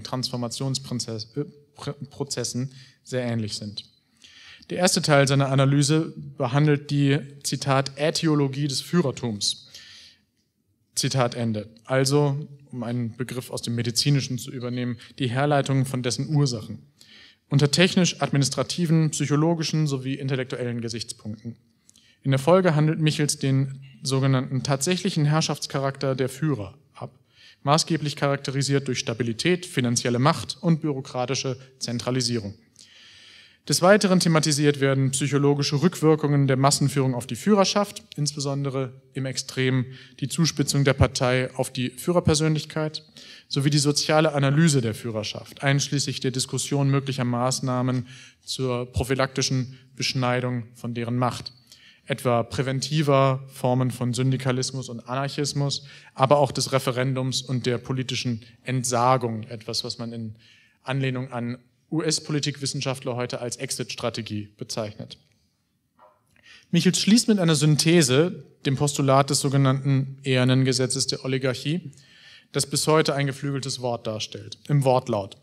Transformationsprozessen sehr ähnlich sind. Der erste Teil seiner Analyse behandelt die, Zitat, Ätiologie des Führertums. Zitat Ende. Also, um einen Begriff aus dem Medizinischen zu übernehmen, die Herleitung von dessen Ursachen. Unter technisch-administrativen, psychologischen sowie intellektuellen Gesichtspunkten. In der Folge handelt Michels den sogenannten tatsächlichen Herrschaftscharakter der Führer ab, maßgeblich charakterisiert durch Stabilität, finanzielle Macht und bürokratische Zentralisierung. Des Weiteren thematisiert werden psychologische Rückwirkungen der Massenführung auf die Führerschaft, insbesondere im Extrem die Zuspitzung der Partei auf die Führerpersönlichkeit, sowie die soziale Analyse der Führerschaft, einschließlich der Diskussion möglicher Maßnahmen zur prophylaktischen Beschneidung von deren Macht, etwa präventiver Formen von Syndikalismus und Anarchismus, aber auch des Referendums und der politischen Entsagung, etwas, was man in Anlehnung an U S-Politikwissenschaftler heute als Exit-Strategie bezeichnet. Michels schließt mit einer Synthese, dem Postulat des sogenannten ehernen Gesetzes der Oligarchie, das bis heute ein geflügeltes Wort darstellt, im Wortlaut.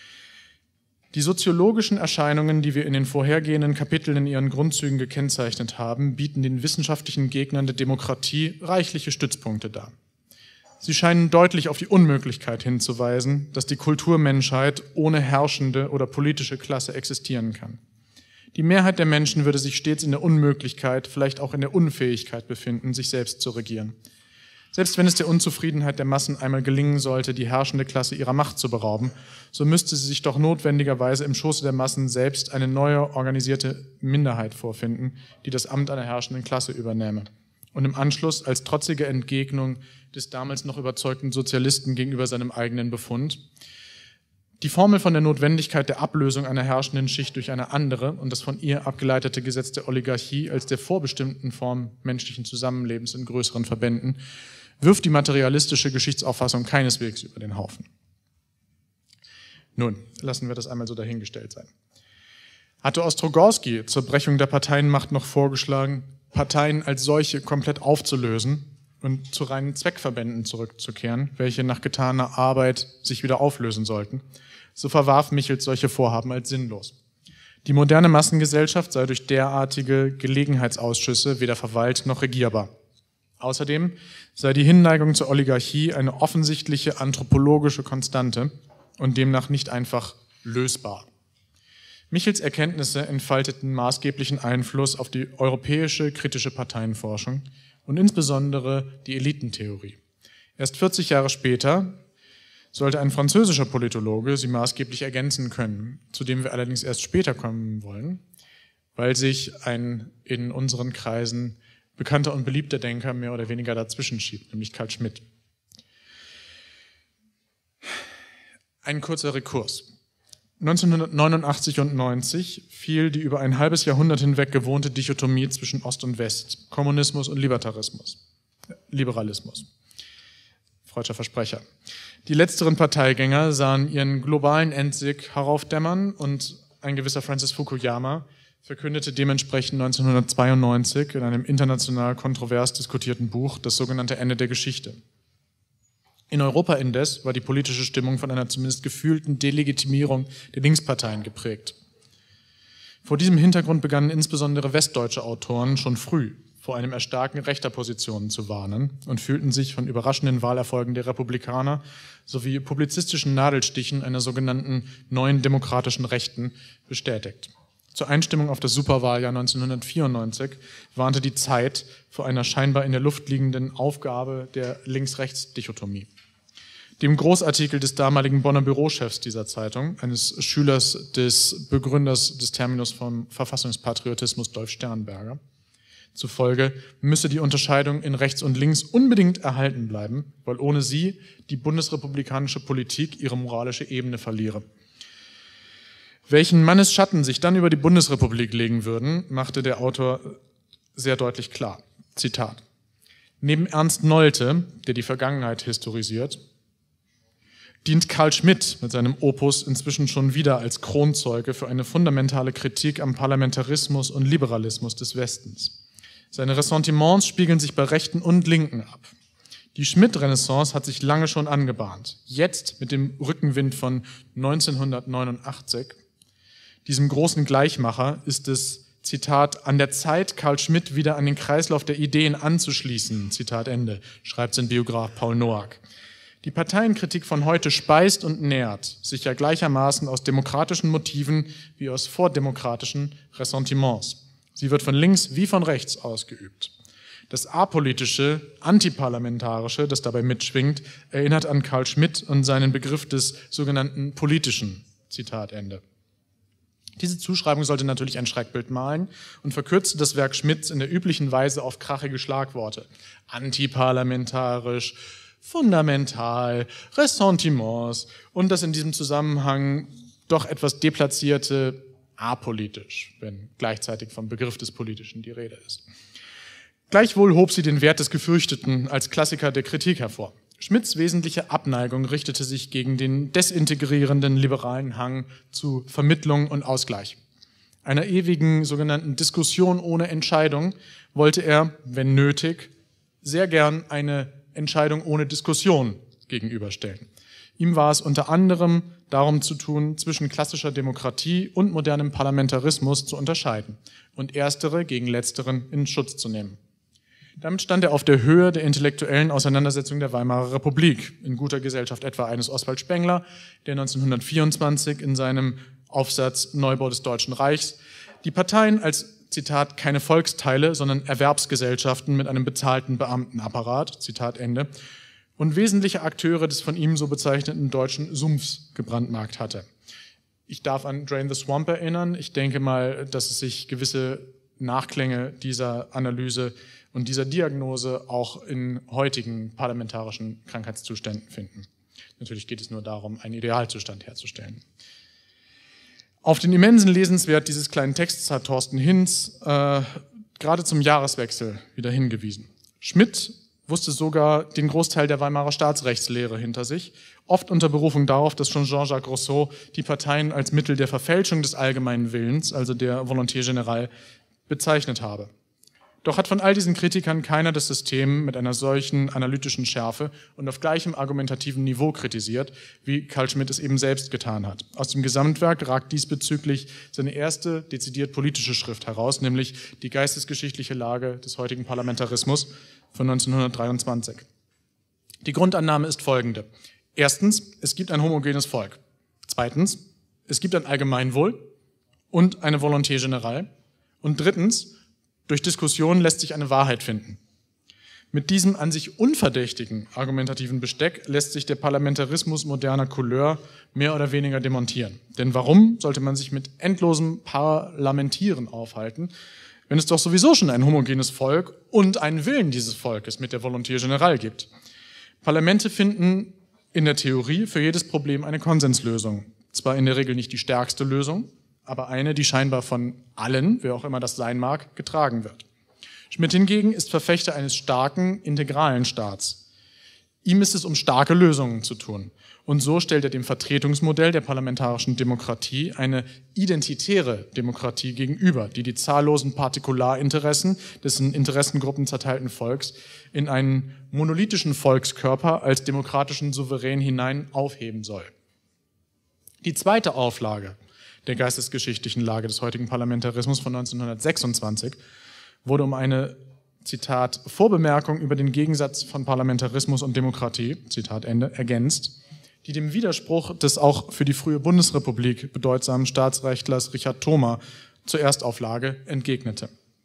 Die soziologischen Erscheinungen, die wir in den vorhergehenden Kapiteln in ihren Grundzügen gekennzeichnet haben, bieten den wissenschaftlichen Gegnern der Demokratie reichliche Stützpunkte dar. Sie scheinen deutlich auf die Unmöglichkeit hinzuweisen, dass die Kulturmenschheit ohne herrschende oder politische Klasse existieren kann. Die Mehrheit der Menschen würde sich stets in der Unmöglichkeit, vielleicht auch in der Unfähigkeit befinden, sich selbst zu regieren. Selbst wenn es der Unzufriedenheit der Massen einmal gelingen sollte, die herrschende Klasse ihrer Macht zu berauben, so müsste sie sich doch notwendigerweise im Schoße der Massen selbst eine neue organisierte Minderheit vorfinden, die das Amt einer herrschenden Klasse übernähme und im Anschluss als trotzige Entgegnung des damals noch überzeugten Sozialisten gegenüber seinem eigenen Befund die Formel von der Notwendigkeit der Ablösung einer herrschenden Schicht durch eine andere und das von ihr abgeleitete Gesetz der Oligarchie als der vorbestimmten Form menschlichen Zusammenlebens in größeren Verbänden wirft die materialistische Geschichtsauffassung keineswegs über den Haufen. Nun, lassen wir das einmal so dahingestellt sein. Hatte Ostrogorski zur Brechung der Parteienmacht noch vorgeschlagen, Parteien als solche komplett aufzulösen, und zu reinen Zweckverbänden zurückzukehren, welche nach getaner Arbeit sich wieder auflösen sollten, so verwarf Michels solche Vorhaben als sinnlos. Die moderne Massengesellschaft sei durch derartige Gelegenheitsausschüsse weder verwaltet noch regierbar. Außerdem sei die Hinneigung zur Oligarchie eine offensichtliche anthropologische Konstante und demnach nicht einfach lösbar. Michels Erkenntnisse entfalteten maßgeblichen Einfluss auf die europäische kritische Parteienforschung und insbesondere die Elitentheorie. Erst vierzig Jahre später sollte ein französischer Politologe sie maßgeblich ergänzen können, zu dem wir allerdings erst später kommen wollen, weil sich ein in unseren Kreisen bekannter und beliebter Denker mehr oder weniger dazwischen schiebt, nämlich Carl Schmitt. Ein kurzer Rekurs. neunzehnhundertneunundachtzig und neunzig fiel die über ein halbes Jahrhundert hinweg gewohnte Dichotomie zwischen Ost und West, Kommunismus und Libertarismus, Liberalismus. Freudscher Versprecher. Die letzteren Parteigänger sahen ihren globalen Endsieg heraufdämmern und ein gewisser Francis Fukuyama verkündete dementsprechend neunzehnhundertzweiundneunzig in einem international kontrovers diskutierten Buch das sogenannte Ende der Geschichte. In Europa indes war die politische Stimmung von einer zumindest gefühlten Delegitimierung der Linksparteien geprägt. Vor diesem Hintergrund begannen insbesondere westdeutsche Autoren schon früh vor einem Erstarken rechter Positionen zu warnen und fühlten sich von überraschenden Wahlerfolgen der Republikaner sowie publizistischen Nadelstichen einer sogenannten neuen demokratischen Rechten bestätigt. Zur Einstimmung auf das Superwahljahr neunzehnhundertvierundneunzig warnte die Zeit vor einer scheinbar in der Luft liegenden Aufgabe der Links-Rechts-Dichotomie. Dem Großartikel des damaligen Bonner Bürochefs dieser Zeitung, eines Schülers des Begründers des Terminus vom Verfassungspatriotismus Dolf Sternberger, zufolge müsse die Unterscheidung in Rechts und Links unbedingt erhalten bleiben, weil ohne sie die bundesrepublikanische Politik ihre moralische Ebene verliere. Welchen Mannesschatten sich dann über die Bundesrepublik legen würden, machte der Autor sehr deutlich klar. Zitat: Neben Ernst Nolte, der die Vergangenheit historisiert, dient Carl Schmitt mit seinem Opus inzwischen schon wieder als Kronzeuge für eine fundamentale Kritik am Parlamentarismus und Liberalismus des Westens. Seine Ressentiments spiegeln sich bei Rechten und Linken ab. Die Schmitt-Renaissance hat sich lange schon angebahnt. Jetzt mit dem Rückenwind von neunzehnhundertneunundachtzig, diesem großen Gleichmacher, ist es, Zitat, an der Zeit, Carl Schmitt wieder an den Kreislauf der Ideen anzuschließen, Zitat Ende, schreibt sein Biograf Paul Noack. Die Parteienkritik von heute speist und nährt sich ja gleichermaßen aus demokratischen Motiven wie aus vordemokratischen Ressentiments. Sie wird von links wie von rechts ausgeübt. Das apolitische, antiparlamentarische, das dabei mitschwingt, erinnert an Carl Schmitt und seinen Begriff des sogenannten politischen, Zitat Ende. Diese Zuschreibung sollte natürlich ein Schreckbild malen und verkürzte das Werk Schmidts in der üblichen Weise auf krachige Schlagworte. Antiparlamentarisch, fundamental, Ressentiments und das in diesem Zusammenhang doch etwas deplatzierte apolitisch, wenn gleichzeitig vom Begriff des Politischen die Rede ist. Gleichwohl hob sie den Wert des Gefürchteten als Klassiker der Kritik hervor. Schmidts wesentliche Abneigung richtete sich gegen den desintegrierenden liberalen Hang zu Vermittlung und Ausgleich. Einer ewigen sogenannten Diskussion ohne Entscheidung wollte er, wenn nötig, sehr gern eine Entscheidung ohne Diskussion gegenüberstellen. Ihm war es unter anderem darum zu tun, zwischen klassischer Demokratie und modernem Parlamentarismus zu unterscheiden und erstere gegen letzteren in Schutz zu nehmen. Damit stand er auf der Höhe der intellektuellen Auseinandersetzung der Weimarer Republik, in guter Gesellschaft etwa eines Oswald Spengler, der neunzehnhundertvierundzwanzig in seinem Aufsatz Neubau des Deutschen Reichs die Parteien als, Zitat, keine Volksteile, sondern Erwerbsgesellschaften mit einem bezahlten Beamtenapparat, Zitat Ende, und wesentliche Akteure des von ihm so bezeichneten deutschen Sumpfs gebrandmarkt hatte. Ich darf an Drain the Swamp erinnern. Ich denke mal, dass es sich gewisse Nachklänge dieser Analyse und dieser Diagnose auch in heutigen parlamentarischen Krankheitszuständen finden. Natürlich geht es nur darum, einen Idealzustand herzustellen. Auf den immensen Lesenswert dieses kleinen Texts hat Thorsten Hinz äh, gerade zum Jahreswechsel wieder hingewiesen. Schmitt wusste sogar den Großteil der Weimarer Staatsrechtslehre hinter sich, oft unter Berufung darauf, dass schon Jean-Jacques Rousseau die Parteien als Mittel der Verfälschung des allgemeinen Willens, also der Volonté générale, bezeichnet habe. Doch hat von all diesen Kritikern keiner das System mit einer solchen analytischen Schärfe und auf gleichem argumentativen Niveau kritisiert, wie Carl Schmitt es eben selbst getan hat. Aus dem Gesamtwerk ragt diesbezüglich seine erste dezidiert politische Schrift heraus, nämlich die geistesgeschichtliche Lage des heutigen Parlamentarismus von neunzehnhundertdreiundzwanzig. Die Grundannahme ist folgende. Erstens, es gibt ein homogenes Volk. Zweitens, es gibt ein Allgemeinwohl und eine Volonté générale. Und drittens, durch Diskussion lässt sich eine Wahrheit finden. Mit diesem an sich unverdächtigen argumentativen Besteck lässt sich der Parlamentarismus moderner Couleur mehr oder weniger demontieren. Denn warum sollte man sich mit endlosem Parlamentieren aufhalten, wenn es doch sowieso schon ein homogenes Volk und einen Willen dieses Volkes mit der Volonté générale gibt? Parlamente finden in der Theorie für jedes Problem eine Konsenslösung. Zwar in der Regel nicht die stärkste Lösung, aber eine, die scheinbar von allen, wer auch immer das sein mag, getragen wird. Schmitt hingegen ist Verfechter eines starken, integralen Staats. Ihm ist es um starke Lösungen zu tun. Und so stellt er dem Vertretungsmodell der parlamentarischen Demokratie eine identitäre Demokratie gegenüber, die die zahllosen Partikularinteressen des in Interessengruppen zerteilten Volks in einen monolithischen Volkskörper als demokratischen Souverän hinein aufheben soll. Die zweite Auflage der geistesgeschichtlichen Lage des heutigen Parlamentarismus von neunzehnhundertsechsundzwanzig wurde um eine, Zitat, Vorbemerkung über den Gegensatz von Parlamentarismus und Demokratie, Zitat Ende, ergänzt, die dem Widerspruch des auch für die frühe Bundesrepublik bedeutsamen Staatsrechtlers Richard Thoma zur Erstauflage entgegnete.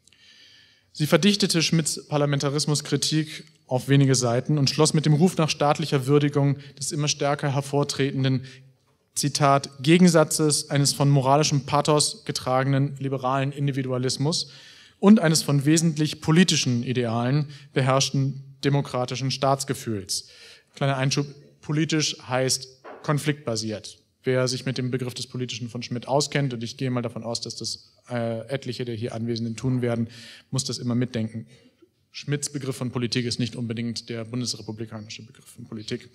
Sie verdichtete Schmidts Parlamentarismuskritik auf wenige Seiten und schloss mit dem Ruf nach staatlicher Würdigung des immer stärker hervortretenden Zitat, Gegensatzes eines von moralischem Pathos getragenen liberalen Individualismus und eines von wesentlich politischen Idealen beherrschten demokratischen Staatsgefühls. Kleiner Einschub, politisch heißt konfliktbasiert. Wer sich mit dem Begriff des Politischen von Schmitt auskennt, und ich gehe mal davon aus, dass das äh, etliche der hier Anwesenden tun werden, muss das immer mitdenken. Schmidts Begriff von Politik ist nicht unbedingt der bundesrepublikanische Begriff von Politik.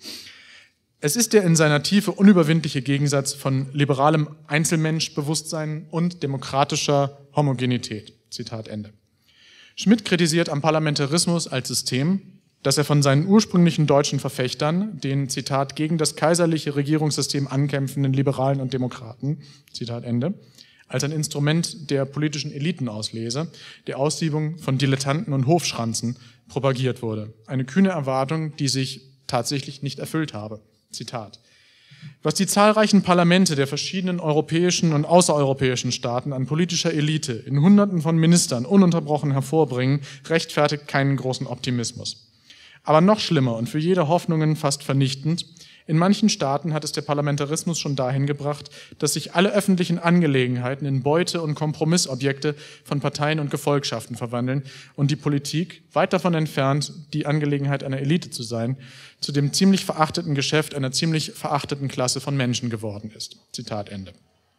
Es ist der in seiner Tiefe unüberwindliche Gegensatz von liberalem Einzelmenschbewusstsein und demokratischer Homogenität. Zitat Ende. Schmitt kritisiert am Parlamentarismus als System, dass er von seinen ursprünglichen deutschen Verfechtern, den, Zitat, gegen das kaiserliche Regierungssystem ankämpfenden Liberalen und Demokraten, Zitat Ende, als ein Instrument der politischen Eliten auslese, der Aussiebung von Dilettanten und Hofschranzen propagiert wurde. Eine kühne Erwartung, die sich tatsächlich nicht erfüllt habe. Zitat. Was die zahlreichen Parlamente der verschiedenen europäischen und außereuropäischen Staaten an politischer Elite in Hunderten von Ministern ununterbrochen hervorbringen, rechtfertigt keinen großen Optimismus. Aber noch schlimmer und für jede Hoffnung fast vernichtend, in manchen Staaten hat es der Parlamentarismus schon dahin gebracht, dass sich alle öffentlichen Angelegenheiten in Beute- und Kompromissobjekte von Parteien und Gefolgschaften verwandeln und die Politik, weit davon entfernt, die Angelegenheit einer Elite zu sein, zu dem ziemlich verachteten Geschäft einer ziemlich verachteten Klasse von Menschen geworden ist. Zitat Ende.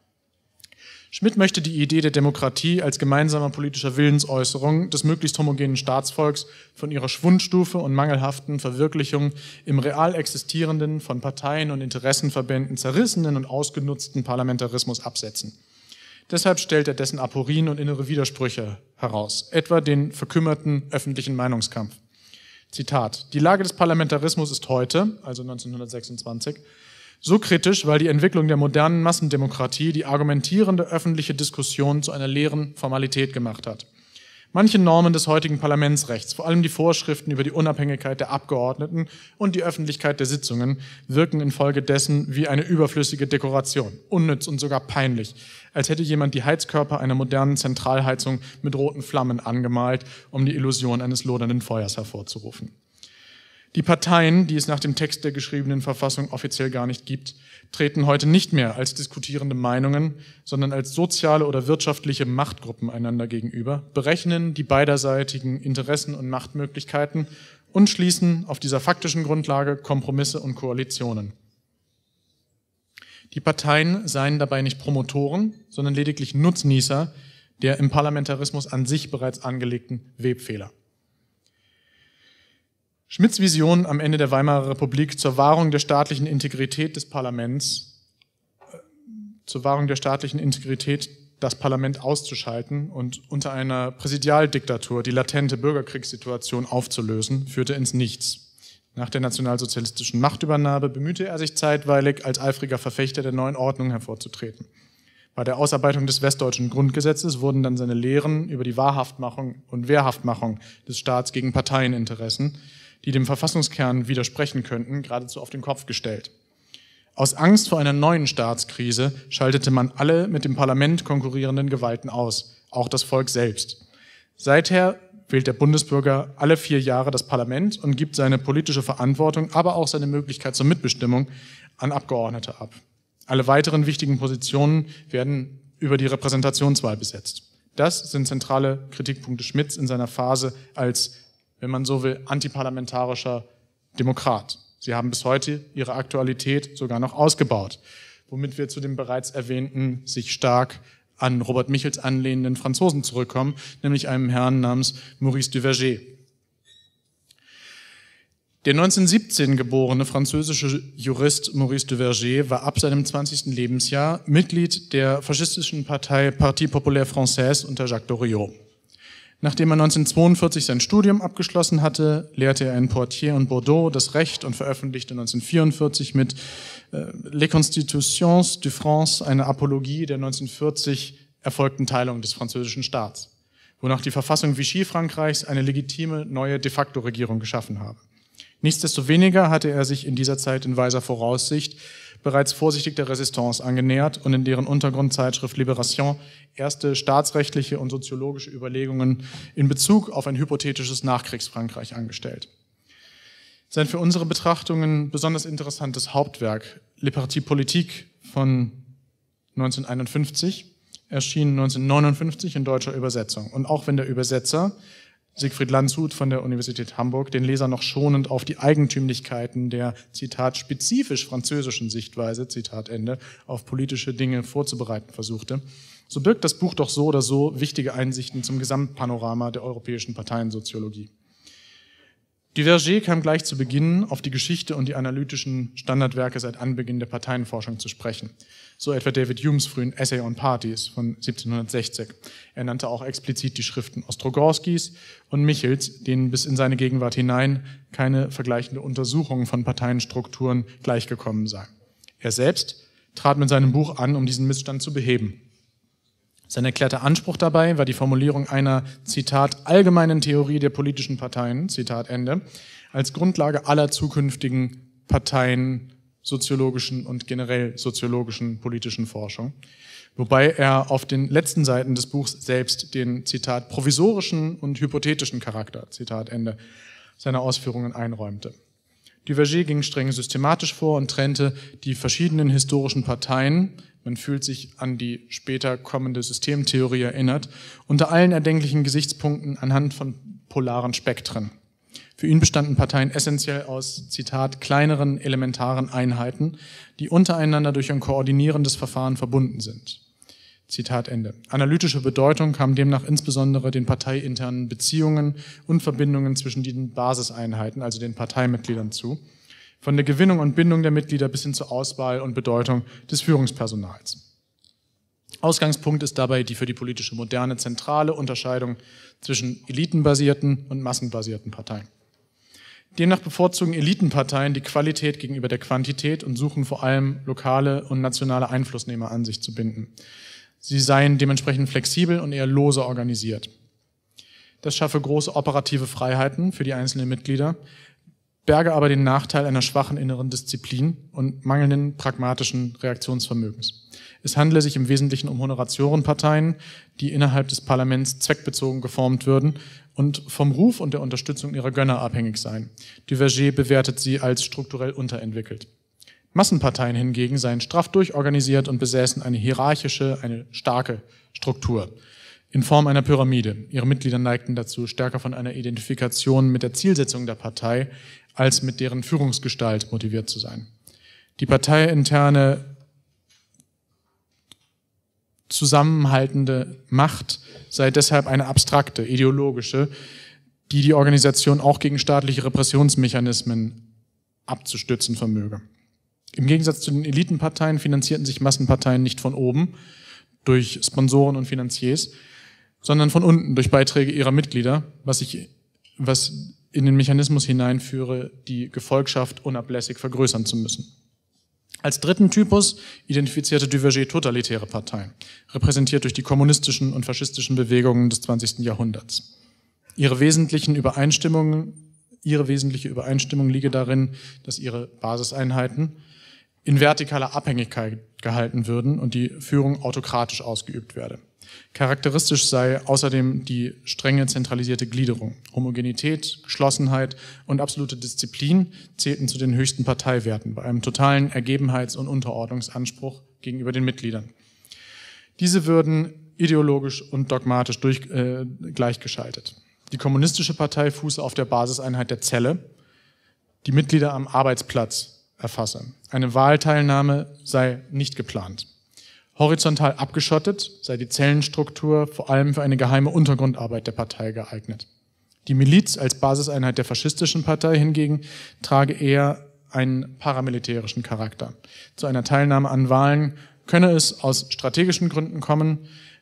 Schmitt möchte die Idee der Demokratie als gemeinsamer politischer Willensäußerung des möglichst homogenen Staatsvolks von ihrer Schwundstufe und mangelhaften Verwirklichung im real existierenden, von Parteien und Interessenverbänden zerrissenen und ausgenutzten Parlamentarismus absetzen. Deshalb stellt er dessen Aporien und innere Widersprüche heraus, etwa den verkümmerten öffentlichen Meinungskampf. Zitat, die Lage des Parlamentarismus ist heute, also neunzehnhundertsechsundzwanzig, so kritisch, weil die Entwicklung der modernen Massendemokratie die argumentierende öffentliche Diskussion zu einer leeren Formalität gemacht hat. Manche Normen des heutigen Parlamentsrechts, vor allem die Vorschriften über die Unabhängigkeit der Abgeordneten und die Öffentlichkeit der Sitzungen, wirken infolgedessen wie eine überflüssige Dekoration, unnütz und sogar peinlich, als hätte jemand die Heizkörper einer modernen Zentralheizung mit roten Flammen angemalt, um die Illusion eines lodernden Feuers hervorzurufen. Die Parteien, die es nach dem Text der geschriebenen Verfassung offiziell gar nicht gibt, treten heute nicht mehr als diskutierende Meinungen, sondern als soziale oder wirtschaftliche Machtgruppen einander gegenüber, berechnen die beiderseitigen Interessen und Machtmöglichkeiten und schließen auf dieser faktischen Grundlage Kompromisse und Koalitionen. Die Parteien seien dabei nicht Promotoren, sondern lediglich Nutznießer der im Parlamentarismus an sich bereits angelegten Webfehler. Schmidts Vision am Ende der Weimarer Republik zur Wahrung der staatlichen Integrität des Parlaments, zur Wahrung der staatlichen Integrität das Parlament auszuschalten und unter einer Präsidialdiktatur die latente Bürgerkriegssituation aufzulösen, führte ins Nichts. Nach der nationalsozialistischen Machtübernahme bemühte er sich zeitweilig, als eifriger Verfechter der neuen Ordnung hervorzutreten. Bei der Ausarbeitung des westdeutschen Grundgesetzes wurden dann seine Lehren über die Wahrhaftmachung und Wehrhaftmachung des Staats gegen Parteieninteressen, die dem Verfassungskern widersprechen könnten, geradezu auf den Kopf gestellt. Aus Angst vor einer neuen Staatskrise schaltete man alle mit dem Parlament konkurrierenden Gewalten aus, auch das Volk selbst. Seither wählt der Bundesbürger alle vier Jahre das Parlament und gibt seine politische Verantwortung, aber auch seine Möglichkeit zur Mitbestimmung an Abgeordnete ab. Alle weiteren wichtigen Positionen werden über die Repräsentationswahl besetzt. Das sind zentrale Kritikpunkte Schmidts in seiner Phase als, wenn man so will, antiparlamentarischer Demokrat. Sie haben bis heute ihre Aktualität sogar noch ausgebaut, womit wir zu dem bereits erwähnten, sich stark an Robert Michels anlehnenden Franzosen zurückkommen, nämlich einem Herrn namens Maurice Duverger. Der neunzehnhundertsiebzehn geborene französische Jurist Maurice Duverger war ab seinem zwanzigsten Lebensjahr Mitglied der faschistischen Partei Parti Populaire Français unter Jacques Doriot. Nachdem er neunzehnhundertzweiundvierzig sein Studium abgeschlossen hatte, lehrte er in Poitiers und Bordeaux das Recht und veröffentlichte neunzehnhundertvierundvierzig mit äh, Les Constitutions de France eine Apologie der neunzehnhundertvierzig erfolgten Teilung des französischen Staats, wonach die Verfassung Vichy Frankreichs eine legitime neue de facto Regierung geschaffen habe. Nichtsdestoweniger hatte er sich in dieser Zeit in weiser Voraussicht bereits vorsichtig der Resistance angenähert und in deren Untergrundzeitschrift Libération erste staatsrechtliche und soziologische Überlegungen in Bezug auf ein hypothetisches Nachkriegsfrankreich angestellt. Sein für unsere Betrachtungen besonders interessantes Hauptwerk Les Partis Politiques von neunzehnhunderteinundfünfzig erschien neunzehnhundertneunundfünfzig in deutscher Übersetzung. Und auch wenn der Übersetzer Siegfried Landshut von der Universität Hamburg den Leser noch schonend auf die Eigentümlichkeiten der, Zitat, spezifisch französischen Sichtweise, Zitat Ende, auf politische Dinge vorzubereiten versuchte, so birgt das Buch doch so oder so wichtige Einsichten zum Gesamtpanorama der europäischen Parteiensoziologie. Duverger kam gleich zu Beginn auf die Geschichte und die analytischen Standardwerke seit Anbeginn der Parteienforschung zu sprechen. So etwa David Humes frühen Essay on Parties von siebzehnhundertsechzig. Er nannte auch explizit die Schriften Ostrogorskis und Michels, denen bis in seine Gegenwart hinein keine vergleichende Untersuchung von Parteienstrukturen gleichgekommen sei. Er selbst trat mit seinem Buch an, um diesen Missstand zu beheben. Sein erklärter Anspruch dabei war die Formulierung einer, Zitat, allgemeinen Theorie der politischen Parteien, Zitat Ende, als Grundlage aller zukünftigen Parteien, soziologischen und generell soziologischen politischen Forschung. Wobei er auf den letzten Seiten des Buchs selbst den, Zitat, provisorischen und hypothetischen Charakter, Zitat Ende, seiner Ausführungen einräumte. Duverger ging streng systematisch vor und trennte die verschiedenen historischen Parteien, man fühlt sich an die später kommende Systemtheorie erinnert, unter allen erdenklichen Gesichtspunkten anhand von polaren Spektren. Für ihn bestanden Parteien essentiell aus, Zitat, kleineren, elementaren Einheiten, die untereinander durch ein koordinierendes Verfahren verbunden sind. Zitat Ende. Analytische Bedeutung kam demnach insbesondere den parteiinternen Beziehungen und Verbindungen zwischen den Basiseinheiten, also den Parteimitgliedern, zu. Von der Gewinnung und Bindung der Mitglieder bis hin zur Auswahl und Bedeutung des Führungspersonals. Ausgangspunkt ist dabei die für die politische Moderne zentrale Unterscheidung zwischen elitenbasierten und massenbasierten Parteien. Demnach bevorzugen Elitenparteien die Qualität gegenüber der Quantität und suchen vor allem lokale und nationale Einflussnehmer an sich zu binden. Sie seien dementsprechend flexibel und eher lose organisiert. Das schaffe große operative Freiheiten für die einzelnen Mitglieder, berge aber den Nachteil einer schwachen inneren Disziplin und mangelnden pragmatischen Reaktionsvermögens. Es handle sich im Wesentlichen um Honoratiorenparteien, die innerhalb des Parlaments zweckbezogen geformt würden und vom Ruf und der Unterstützung ihrer Gönner abhängig seien. Duverger bewertet sie als strukturell unterentwickelt. Massenparteien hingegen seien straff durchorganisiert und besäßen eine hierarchische, eine starke Struktur in Form einer Pyramide. Ihre Mitglieder neigten dazu, stärker von einer Identifikation mit der Zielsetzung der Partei als mit deren Führungsgestalt motiviert zu sein. Die parteiinterne zusammenhaltende Macht sei deshalb eine abstrakte, ideologische, die die Organisation auch gegen staatliche Repressionsmechanismen abzustützen vermöge. Im Gegensatz zu den Elitenparteien finanzierten sich Massenparteien nicht von oben durch Sponsoren und Finanziers, sondern von unten durch Beiträge ihrer Mitglieder, was ich, was in den Mechanismus hineinführe, die Gefolgschaft unablässig vergrößern zu müssen. Als dritten Typus identifizierte Duverger totalitäre Parteien, repräsentiert durch die kommunistischen und faschistischen Bewegungen des zwanzigsten Jahrhunderts. Ihre wesentlichen Übereinstimmungen, ihre wesentliche Übereinstimmung liege darin, dass ihre Basiseinheiten in vertikaler Abhängigkeit gehalten würden und die Führung autokratisch ausgeübt werde. Charakteristisch sei außerdem die strenge zentralisierte Gliederung. Homogenität, Geschlossenheit und absolute Disziplin zählten zu den höchsten Parteiwerten bei einem totalen Ergebenheits- und Unterordnungsanspruch gegenüber den Mitgliedern. Diese würden ideologisch und dogmatisch durch, äh, gleichgeschaltet. Die kommunistische Partei fuße auf der Basiseinheit der Zelle, die Mitglieder am Arbeitsplatz erfasse. Eine Wahlteilnahme sei nicht geplant. Horizontal abgeschottet sei die Zellenstruktur vor allem für eine geheime Untergrundarbeit der Partei geeignet. Die Miliz als Basiseinheit der faschistischen Partei hingegen trage eher einen paramilitärischen Charakter. Zu einer Teilnahme an Wahlen könne es aus strategischen Gründen kommen,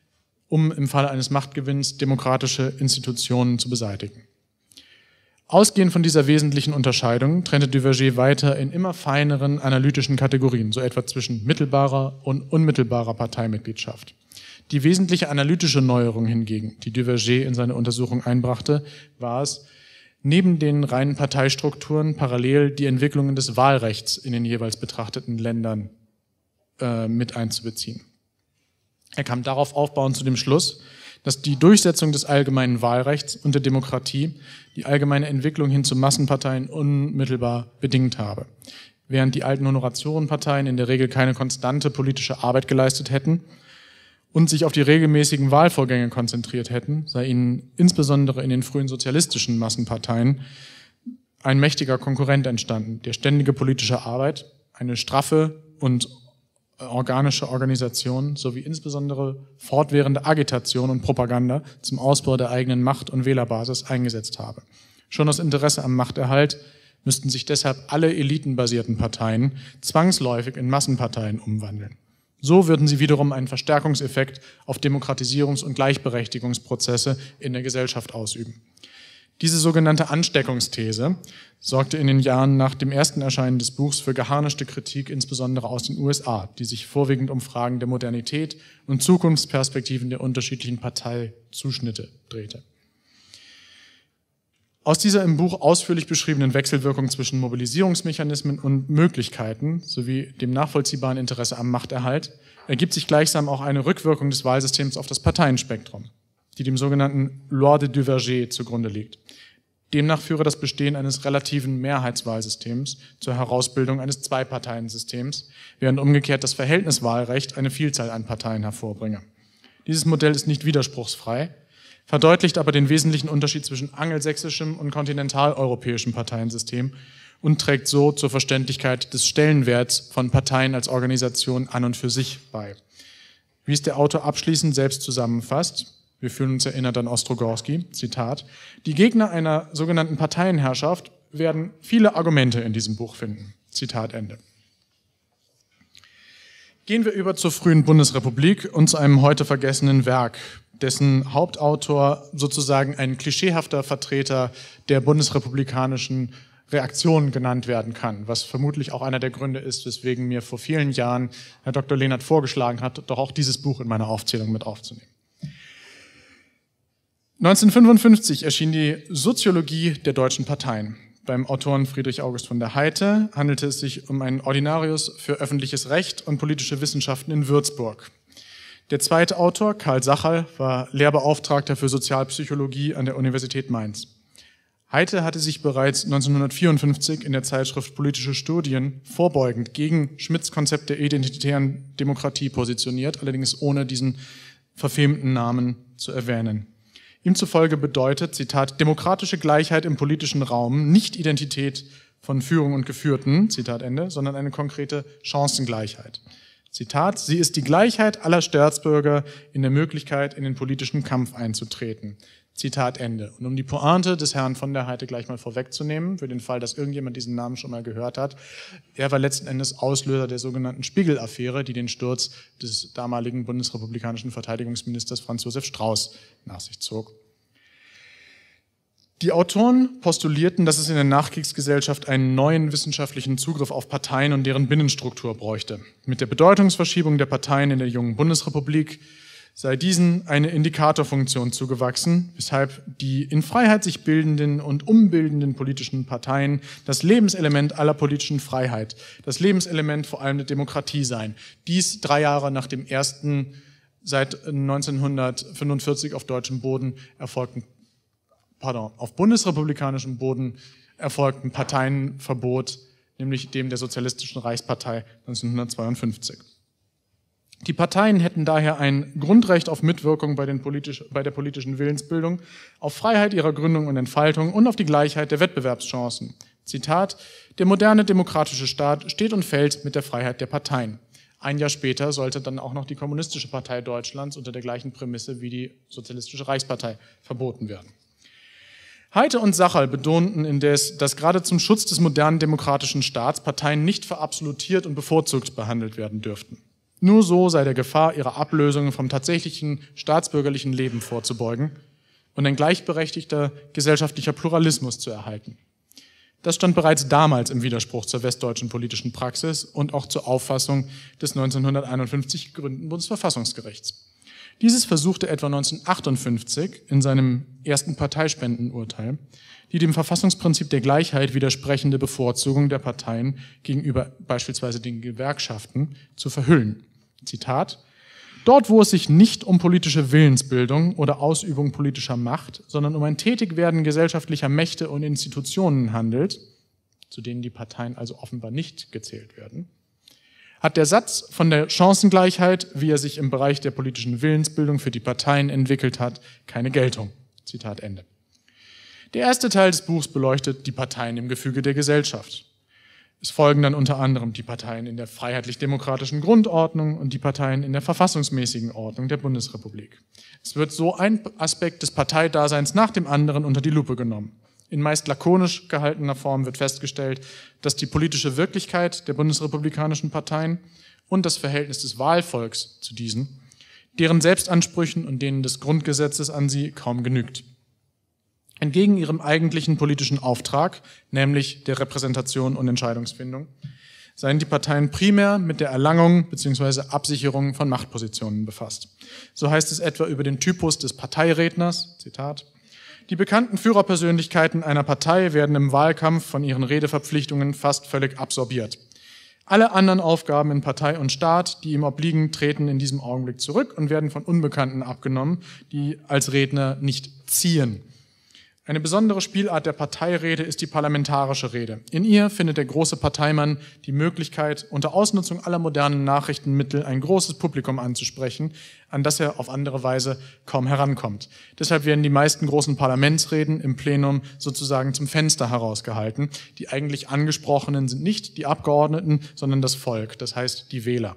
um im Falle eines Machtgewinns demokratische Institutionen zu beseitigen. Ausgehend von dieser wesentlichen Unterscheidung trennte Duverger weiter in immer feineren analytischen Kategorien, so etwa zwischen mittelbarer und unmittelbarer Parteimitgliedschaft. Die wesentliche analytische Neuerung hingegen, die Duverger in seine Untersuchung einbrachte, war es, neben den reinen Parteistrukturen parallel die Entwicklungen des Wahlrechts in den jeweils betrachteten Ländern äh, mit einzubeziehen. Er kam darauf aufbauend zu dem Schluss, dass die Durchsetzung des allgemeinen Wahlrechts und der Demokratie die allgemeine Entwicklung hin zu Massenparteien unmittelbar bedingt habe. Während die alten Honoratiorenparteien in der Regel keine konstante politische Arbeit geleistet hätten und sich auf die regelmäßigen Wahlvorgänge konzentriert hätten, sei ihnen insbesondere in den frühen sozialistischen Massenparteien ein mächtiger Konkurrent entstanden, der ständige politische Arbeit, eine straffe und organische Organisation sowie insbesondere fortwährende Agitation und Propaganda zum Ausbau der eigenen Macht- und Wählerbasis eingesetzt habe. Schon aus Interesse am Machterhalt müssten sich deshalb alle elitenbasierten Parteien zwangsläufig in Massenparteien umwandeln. So würden sie wiederum einen Verstärkungseffekt auf Demokratisierungs- und Gleichberechtigungsprozesse in der Gesellschaft ausüben. Diese sogenannte Ansteckungsthese sorgte in den Jahren nach dem ersten Erscheinen des Buchs für geharnischte Kritik, insbesondere aus den U S A, die sich vorwiegend um Fragen der Modernität und Zukunftsperspektiven der unterschiedlichen Parteizuschnitte drehte. Aus dieser im Buch ausführlich beschriebenen Wechselwirkung zwischen Mobilisierungsmechanismen und Möglichkeiten sowie dem nachvollziehbaren Interesse am Machterhalt ergibt sich gleichsam auch eine Rückwirkung des Wahlsystems auf das Parteienspektrum, die dem sogenannten Loi de Duverger zugrunde liegt. Demnach führe das Bestehen eines relativen Mehrheitswahlsystems zur Herausbildung eines Zwei-Parteien-Systems, während umgekehrt das Verhältniswahlrecht eine Vielzahl an Parteien hervorbringe. Dieses Modell ist nicht widerspruchsfrei, verdeutlicht aber den wesentlichen Unterschied zwischen angelsächsischem und kontinentaleuropäischem Parteiensystem und trägt so zur Verständlichkeit des Stellenwerts von Parteien als Organisation an und für sich bei. Wie es der Autor abschließend selbst zusammenfasst: Wir fühlen uns erinnert an Ostrogorski, Zitat: Die Gegner einer sogenannten Parteienherrschaft werden viele Argumente in diesem Buch finden. Zitat Ende. Gehen wir über zur frühen Bundesrepublik und zu einem heute vergessenen Werk, dessen Hauptautor sozusagen ein klischeehafter Vertreter der bundesrepublikanischen Reaktion genannt werden kann, was vermutlich auch einer der Gründe ist, weswegen mir vor vielen Jahren Herr Doktor Lehnert vorgeschlagen hat, doch auch dieses Buch in meiner Aufzählung mit aufzunehmen. neunzehnhundertfünfundfünfzig erschien die Soziologie der deutschen Parteien. Beim Autoren Friedrich August von der Heyte handelte es sich um einen Ordinarius für öffentliches Recht und politische Wissenschaften in Würzburg. Der zweite Autor, Karl Sachal, war Lehrbeauftragter für Sozialpsychologie an der Universität Mainz. Heyte hatte sich bereits neunzehnhundertvierundfünfzig in der Zeitschrift Politische Studien vorbeugend gegen Schmidts Konzept der identitären Demokratie positioniert, allerdings ohne diesen verfemten Namen zu erwähnen. Ihm zufolge bedeutet, Zitat, demokratische Gleichheit im politischen Raum nicht Identität von Führung und Geführten, Zitat Ende, sondern eine konkrete Chancengleichheit. Zitat, sie ist die Gleichheit aller Staatsbürger in der Möglichkeit, in den politischen Kampf einzutreten. Zitat Ende. Und um die Pointe des Herrn von der Heide gleich mal vorwegzunehmen, für den Fall, dass irgendjemand diesen Namen schon mal gehört hat, er war letzten Endes Auslöser der sogenannten Spiegel-Affäre, die den Sturz des damaligen bundesrepublikanischen Verteidigungsministers Franz Josef Strauß nach sich zog. Die Autoren postulierten, dass es in der Nachkriegsgesellschaft einen neuen wissenschaftlichen Zugriff auf Parteien und deren Binnenstruktur bräuchte. Mit der Bedeutungsverschiebung der Parteien in der jungen Bundesrepublik sei diesen eine Indikatorfunktion zugewachsen, weshalb die in Freiheit sich bildenden und umbildenden politischen Parteien das Lebenselement aller politischen Freiheit, das Lebenselement vor allem der Demokratie seien. Dies drei Jahre nach dem ersten seit neunzehnhundertfünfundvierzig auf deutschem Boden erfolgten, pardon, auf bundesrepublikanischem Boden erfolgten Parteienverbot, nämlich dem der Sozialistischen Reichspartei neunzehnhundertzweiundfünfzig. Die Parteien hätten daher ein Grundrecht auf Mitwirkung bei, den politisch, bei der politischen Willensbildung, auf Freiheit ihrer Gründung und Entfaltung und auf die Gleichheit der Wettbewerbschancen. Zitat: Der moderne demokratische Staat steht und fällt mit der Freiheit der Parteien. Ein Jahr später sollte dann auch noch die Kommunistische Partei Deutschlands unter der gleichen Prämisse wie die Sozialistische Reichspartei verboten werden. Heide und Sachal betonten indes, dass gerade zum Schutz des modernen demokratischen Staats Parteien nicht verabsolutiert und bevorzugt behandelt werden dürften. Nur so sei der Gefahr ihrer Ablösung vom tatsächlichen staatsbürgerlichen Leben vorzubeugen und ein gleichberechtigter gesellschaftlicher Pluralismus zu erhalten. Das stand bereits damals im Widerspruch zur westdeutschen politischen Praxis und auch zur Auffassung des neunzehnhunderteinundfünfzig gegründeten Bundesverfassungsgerichts. Dieses versuchte etwa neunzehnhundertachtundfünfzig in seinem ersten Parteispendenurteil die dem Verfassungsprinzip der Gleichheit widersprechende Bevorzugung der Parteien gegenüber beispielsweise den Gewerkschaften zu verhüllen. Zitat: Dort, wo es sich nicht um politische Willensbildung oder Ausübung politischer Macht, sondern um ein Tätigwerden gesellschaftlicher Mächte und Institutionen handelt, zu denen die Parteien also offenbar nicht gezählt werden, hat der Satz von der Chancengleichheit, wie er sich im Bereich der politischen Willensbildung für die Parteien entwickelt hat, keine Geltung. Zitat Ende. Der erste Teil des Buchs beleuchtet die Parteien im Gefüge der Gesellschaft. Es folgen dann unter anderem die Parteien in der freiheitlich-demokratischen Grundordnung und die Parteien in der verfassungsmäßigen Ordnung der Bundesrepublik. Es wird so ein Aspekt des Parteidaseins nach dem anderen unter die Lupe genommen. In meist lakonisch gehaltener Form wird festgestellt, dass die politische Wirklichkeit der bundesrepublikanischen Parteien und das Verhältnis des Wahlvolks zu diesen, deren Selbstansprüchen und denen des Grundgesetzes an sie kaum genügt. Entgegen ihrem eigentlichen politischen Auftrag, nämlich der Repräsentation und Entscheidungsfindung, seien die Parteien primär mit der Erlangung bzw. Absicherung von Machtpositionen befasst. So heißt es etwa über den Typus des Parteiredners, Zitat: Die bekannten Führerpersönlichkeiten einer Partei werden im Wahlkampf von ihren Redeverpflichtungen fast völlig absorbiert. Alle anderen Aufgaben in Partei und Staat, die ihm obliegen, treten in diesem Augenblick zurück und werden von Unbekannten abgenommen, die als Redner nicht ziehen. Eine besondere Spielart der Parteirede ist die parlamentarische Rede. In ihr findet der große Parteimann die Möglichkeit, unter Ausnutzung aller modernen Nachrichtenmittel ein großes Publikum anzusprechen, an das er auf andere Weise kaum herankommt. Deshalb werden die meisten großen Parlamentsreden im Plenum sozusagen zum Fenster herausgehalten. Die eigentlich Angesprochenen sind nicht die Abgeordneten, sondern das Volk, das heißt die Wähler.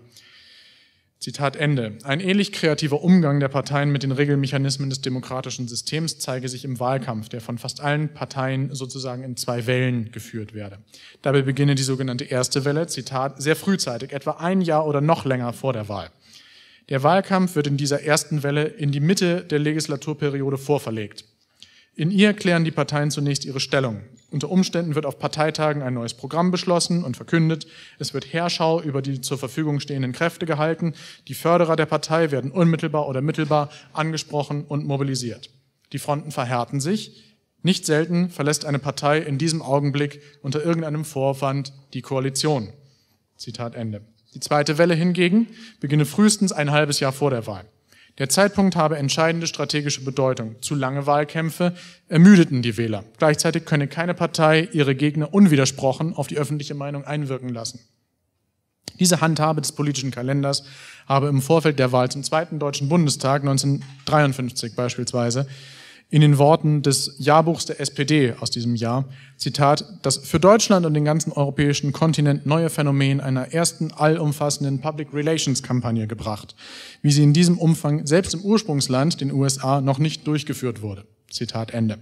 Zitat Ende. Ein ähnlich kreativer Umgang der Parteien mit den Regelmechanismen des demokratischen Systems zeige sich im Wahlkampf, der von fast allen Parteien sozusagen in zwei Wellen geführt werde. Dabei beginne die sogenannte erste Welle, Zitat, sehr frühzeitig, etwa ein Jahr oder noch länger vor der Wahl. Der Wahlkampf wird in dieser ersten Welle in die Mitte der Legislaturperiode vorverlegt. In ihr klären die Parteien zunächst ihre Stellung. Unter Umständen wird auf Parteitagen ein neues Programm beschlossen und verkündet. Es wird Heerschau über die zur Verfügung stehenden Kräfte gehalten. Die Förderer der Partei werden unmittelbar oder mittelbar angesprochen und mobilisiert. Die Fronten verhärten sich. Nicht selten verlässt eine Partei in diesem Augenblick unter irgendeinem Vorwand die Koalition. Zitat Ende. Die zweite Welle hingegen beginne frühestens ein halbes Jahr vor der Wahl. Der Zeitpunkt habe entscheidende strategische Bedeutung. Zu lange Wahlkämpfe ermüdeten die Wähler. Gleichzeitig könne keine Partei ihre Gegner unwidersprochen auf die öffentliche Meinung einwirken lassen. Diese Handhabe des politischen Kalenders habe im Vorfeld der Wahl zum zweiten Deutschen Bundestag neunzehnhundertdreiundfünfzig beispielsweise in den Worten des Jahrbuchs der S P D aus diesem Jahr, Zitat, das für Deutschland und den ganzen europäischen Kontinent neue Phänomen einer ersten allumfassenden Public Relations Kampagne gebracht, wie sie in diesem Umfang selbst im Ursprungsland, den U S A, noch nicht durchgeführt wurde. Zitat Ende.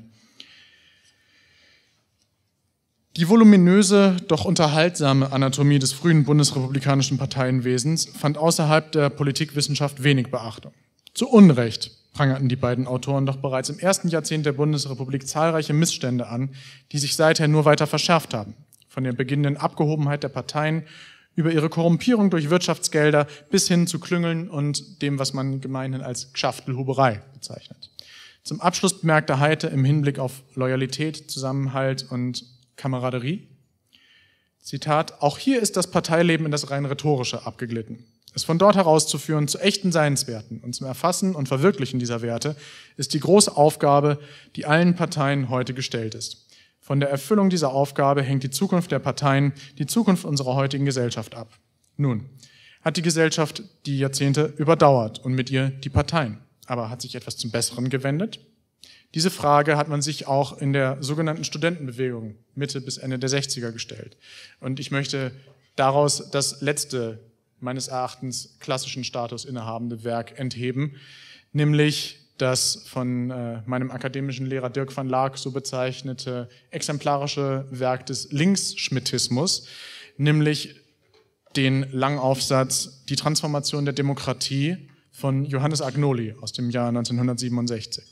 Die voluminöse, doch unterhaltsame Anatomie des frühen bundesrepublikanischen Parteienwesens fand außerhalb der Politikwissenschaft wenig Beachtung. Zu Unrecht prangerten die beiden Autoren doch bereits im ersten Jahrzehnt der Bundesrepublik zahlreiche Missstände an, die sich seither nur weiter verschärft haben. Von der beginnenden Abgehobenheit der Parteien über ihre Korrumpierung durch Wirtschaftsgelder bis hin zu Klüngeln und dem, was man gemeinhin als Gschaftelhuberei bezeichnet. Zum Abschluss bemerkte Heite im Hinblick auf Loyalität, Zusammenhalt und Kameraderie, Zitat, auch hier ist das Parteileben in das rein Rhetorische abgeglitten. Es von dort herauszuführen zu echten Seinswerten und zum Erfassen und Verwirklichen dieser Werte ist die große Aufgabe, die allen Parteien heute gestellt ist. Von der Erfüllung dieser Aufgabe hängt die Zukunft der Parteien, die Zukunft unserer heutigen Gesellschaft ab. Nun, hat die Gesellschaft die Jahrzehnte überdauert und mit ihr die Parteien. Aber hat sich etwas zum Besseren gewendet? Diese Frage hat man sich auch in der sogenannten Studentenbewegung Mitte bis Ende der sechziger gestellt. Und ich möchte daraus das letzte, meines Erachtens klassischen Status innehabende Werk entheben, nämlich das von äh, meinem akademischen Lehrer Dirk van Laak so bezeichnete exemplarische Werk des Linksschmittismus, nämlich den Langaufsatz Die Transformation der Demokratie von Johannes Agnoli aus dem Jahr neunzehnhundertsiebenundsechzig.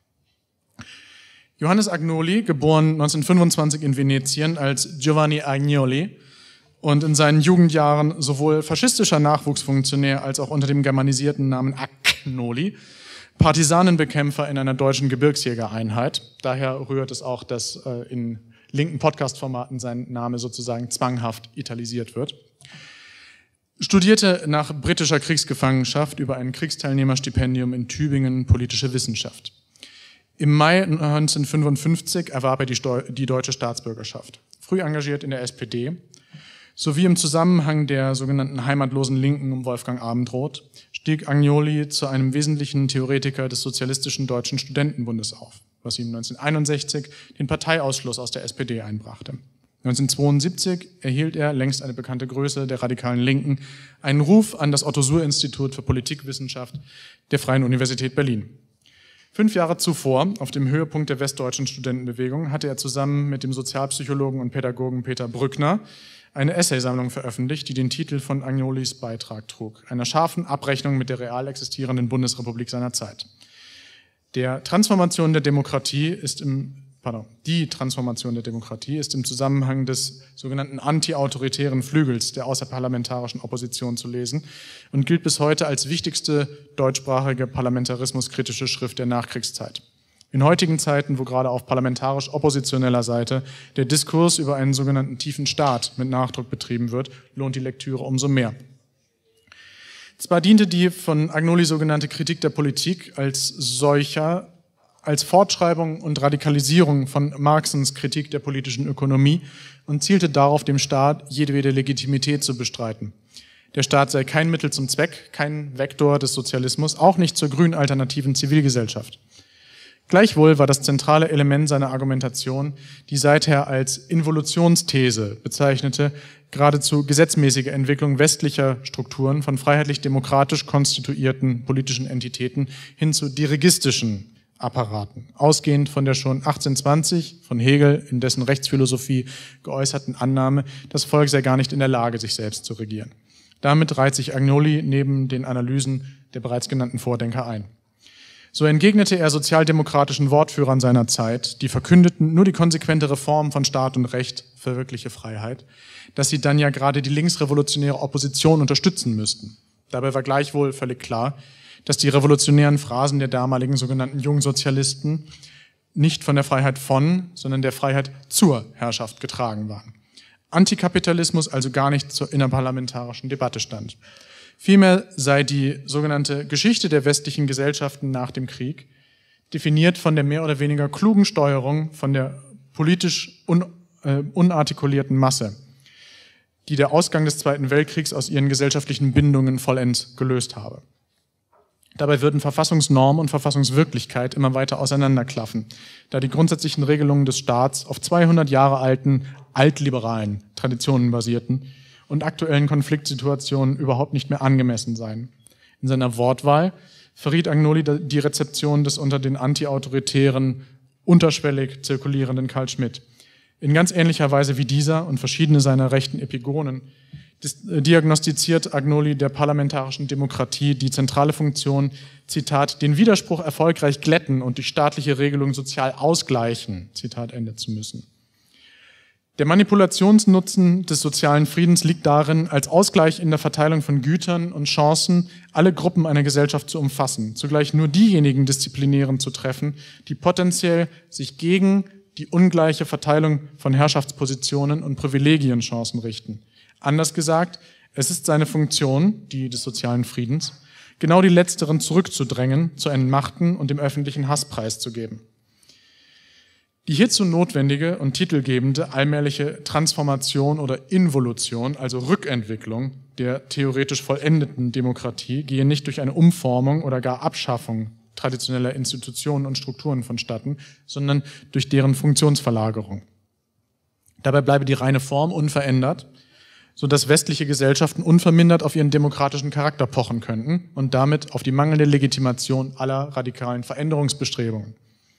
Johannes Agnoli, geboren neunzehnhundertfünfundzwanzig in Venetien als Giovanni Agnoli und in seinen Jugendjahren sowohl faschistischer Nachwuchsfunktionär als auch unter dem germanisierten Namen Agnoli, Partisanenbekämpfer in einer deutschen Gebirgsjägereinheit. Daher rührt es auch, dass äh, in linken Podcast-Formaten sein Name sozusagen zwanghaft italisiert wird. Studierte nach britischer Kriegsgefangenschaft über ein Kriegsteilnehmerstipendium in Tübingen politische Wissenschaft. Im Mai neunzehnhundertfünfundfünfzig erwarb er die, Steu- die deutsche Staatsbürgerschaft. Früh engagiert in der S P D, sowie im Zusammenhang der sogenannten heimatlosen Linken um Wolfgang Abendroth stieg Agnoli zu einem wesentlichen Theoretiker des Sozialistischen Deutschen Studentenbundes auf, was ihm neunzehnhunderteinundsechzig den Parteiausschluss aus der S P D einbrachte. neunzehnhundertzweiundsiebzig erhielt er, längst eine bekannte Größe der radikalen Linken, einen Ruf an das Otto-Suhr-Institut für Politikwissenschaft der Freien Universität Berlin. Fünf Jahre zuvor, auf dem Höhepunkt der westdeutschen Studentenbewegung, hatte er zusammen mit dem Sozialpsychologen und Pädagogen Peter Brückner eine Essaysammlung veröffentlicht, die den Titel von Agnolis Beitrag trug, einer scharfen Abrechnung mit der real existierenden Bundesrepublik seiner Zeit. Der Transformation der Demokratie ist im, pardon, die Transformation der Demokratie ist im Zusammenhang des sogenannten anti-autoritären Flügels der außerparlamentarischen Opposition zu lesen und gilt bis heute als wichtigste deutschsprachige parlamentarismuskritische Schrift der Nachkriegszeit. In heutigen Zeiten, wo gerade auf parlamentarisch oppositioneller Seite der Diskurs über einen sogenannten tiefen Staat mit Nachdruck betrieben wird, lohnt die Lektüre umso mehr. Zwar diente die von Agnoli sogenannte Kritik der Politik als solcher, als Fortschreibung und Radikalisierung von Marxens Kritik der politischen Ökonomie und zielte darauf, dem Staat jedwede Legitimität zu bestreiten. Der Staat sei kein Mittel zum Zweck, kein Vektor des Sozialismus, auch nicht zur grün alternativen Zivilgesellschaft. Gleichwohl war das zentrale Element seiner Argumentation die seither als Involutionsthese bezeichnete, geradezu gesetzmäßige Entwicklung westlicher Strukturen von freiheitlich-demokratisch konstituierten politischen Entitäten hin zu dirigistischen Apparaten, ausgehend von der schon achtzehnhundertzwanzig von Hegel in dessen Rechtsphilosophie geäußerten Annahme, das Volk sei gar nicht in der Lage, sich selbst zu regieren. Damit reiht sich Agnoli neben den Analysen der bereits genannten Vordenker ein. So entgegnete er sozialdemokratischen Wortführern seiner Zeit, die verkündeten, nur die konsequente Reform von Staat und Recht verwirkliche Freiheit, dass sie dann ja gerade die linksrevolutionäre Opposition unterstützen müssten. Dabei war gleichwohl völlig klar, dass die revolutionären Phrasen der damaligen sogenannten Jungsozialisten nicht von der Freiheit von, sondern der Freiheit zur Herrschaft getragen waren. Antikapitalismus also gar nicht zur innerparlamentarischen Debatte stand. Vielmehr sei die sogenannte Geschichte der westlichen Gesellschaften nach dem Krieg definiert von der mehr oder weniger klugen Steuerung von der politisch un, äh, unartikulierten Masse, die der Ausgang des Zweiten Weltkriegs aus ihren gesellschaftlichen Bindungen vollends gelöst habe. Dabei würden Verfassungsnorm und Verfassungswirklichkeit immer weiter auseinanderklaffen, da die grundsätzlichen Regelungen des Staats auf zweihundert Jahre alten, altliberalen Traditionen basierten und aktuellen Konfliktsituationen überhaupt nicht mehr angemessen seien. In seiner Wortwahl verriet Agnoli die Rezeption des unter den antiautoritären, unterschwellig zirkulierenden Carl Schmitt. In ganz ähnlicher Weise wie dieser und verschiedene seiner rechten Epigonen diagnostiziert Agnoli der parlamentarischen Demokratie die zentrale Funktion, Zitat, den Widerspruch erfolgreich glätten und durch staatliche Regelung sozial ausgleichen, Zitat Ende, zu müssen. Der Manipulationsnutzen des sozialen Friedens liegt darin, als Ausgleich in der Verteilung von Gütern und Chancen alle Gruppen einer Gesellschaft zu umfassen, zugleich nur diejenigen Disziplinären zu treffen, die potenziell sich gegen die ungleiche Verteilung von Herrschaftspositionen und Privilegienchancen richten. Anders gesagt, es ist seine Funktion, die des sozialen Friedens, genau die Letzteren zurückzudrängen, zu entmachten und dem öffentlichen Hass preiszugeben. Die hierzu notwendige und titelgebende allmähliche Transformation oder Involution, also Rückentwicklung der theoretisch vollendeten Demokratie, gehe nicht durch eine Umformung oder gar Abschaffung traditioneller Institutionen und Strukturen vonstatten, sondern durch deren Funktionsverlagerung. Dabei bleibe die reine Form unverändert, sodass westliche Gesellschaften unvermindert auf ihren demokratischen Charakter pochen könnten und damit auf die mangelnde Legitimation aller radikalen Veränderungsbestrebungen.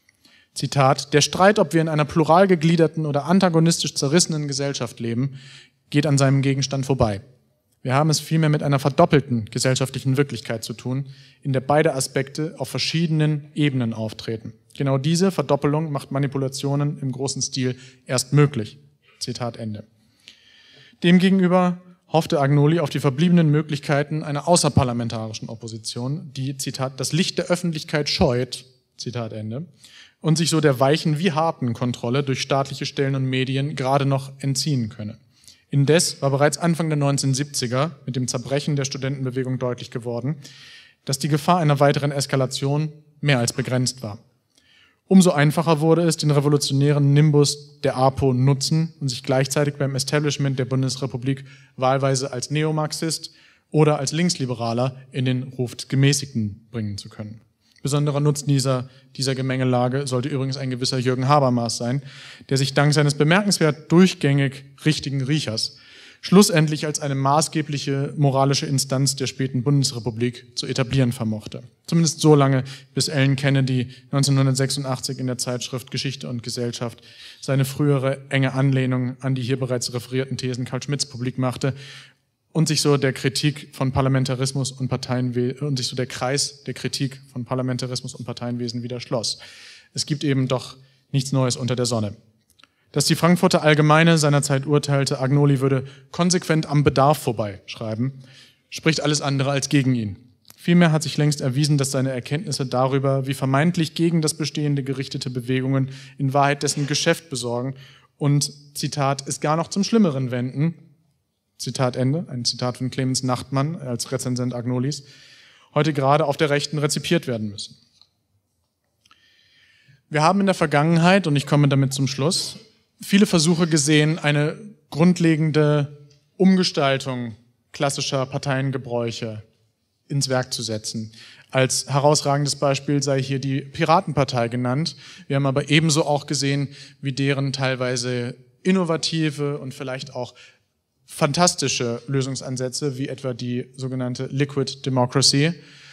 Zitat, der Streit, ob wir in einer plural gegliederten oder antagonistisch zerrissenen Gesellschaft leben, geht an seinem Gegenstand vorbei. Wir haben es vielmehr mit einer verdoppelten gesellschaftlichen Wirklichkeit zu tun, in der beide Aspekte auf verschiedenen Ebenen auftreten. Genau diese Verdoppelung macht Manipulationen im großen Stil erst möglich. Zitat Ende. Demgegenüber hoffte Agnoli auf die verbliebenen Möglichkeiten einer außerparlamentarischen Opposition, die, Zitat, das Licht der Öffentlichkeit scheut, Zitat Ende, und sich so der weichen wie harten Kontrolle durch staatliche Stellen und Medien gerade noch entziehen könne. Indes war bereits Anfang der neunzehnhundertsiebziger mit dem Zerbrechen der Studentenbewegung deutlich geworden, dass die Gefahr einer weiteren Eskalation mehr als begrenzt war. Umso einfacher wurde es, den revolutionären Nimbus der APO nutzen und sich gleichzeitig beim Establishment der Bundesrepublik wahlweise als Neomarxist oder als Linksliberaler in den Ruf des Gemäßigten bringen zu können. Besonderer Nutzen dieser, dieser Gemengelage sollte übrigens ein gewisser Jürgen Habermas sein, der sich dank seines bemerkenswert durchgängig richtigen Riechers schlussendlich als eine maßgebliche moralische Instanz der späten Bundesrepublik zu etablieren vermochte. Zumindest so lange, bis Alan Kennedy neunzehnhundertsechsundachtzig in der Zeitschrift Geschichte und Gesellschaft seine frühere enge Anlehnung an die hier bereits referierten Thesen Carl Schmitts publik machte und sich so der Kritik von Parlamentarismus und Parteienwesen und sich so der Kreis der Kritik von Parlamentarismus und Parteienwesen wieder schloss. Es gibt eben doch nichts Neues unter der Sonne. Dass die Frankfurter Allgemeine seinerzeit urteilte, Agnoli würde konsequent am Bedarf vorbei schreiben, spricht alles andere als gegen ihn. Vielmehr hat sich längst erwiesen, dass seine Erkenntnisse darüber, wie vermeintlich gegen das Bestehende gerichtete Bewegungen in Wahrheit dessen Geschäft besorgen und, Zitat, es gar noch zum Schlimmeren wenden, Zitat Ende, ein Zitat von Clemens Nachtmann als Rezensent Agnolis, heute gerade auf der Rechten rezipiert werden müssen. Wir haben in der Vergangenheit, und ich komme damit zum Schluss, viele Versuche gesehen, eine grundlegende Umgestaltung klassischer Parteiengebräuche ins Werk zu setzen. Als herausragendes Beispiel sei hier die Piratenpartei genannt. Wir haben aber ebenso auch gesehen, wie deren teilweise innovative und vielleicht auch fantastische Lösungsansätze, wie etwa die sogenannte Liquid Democracy,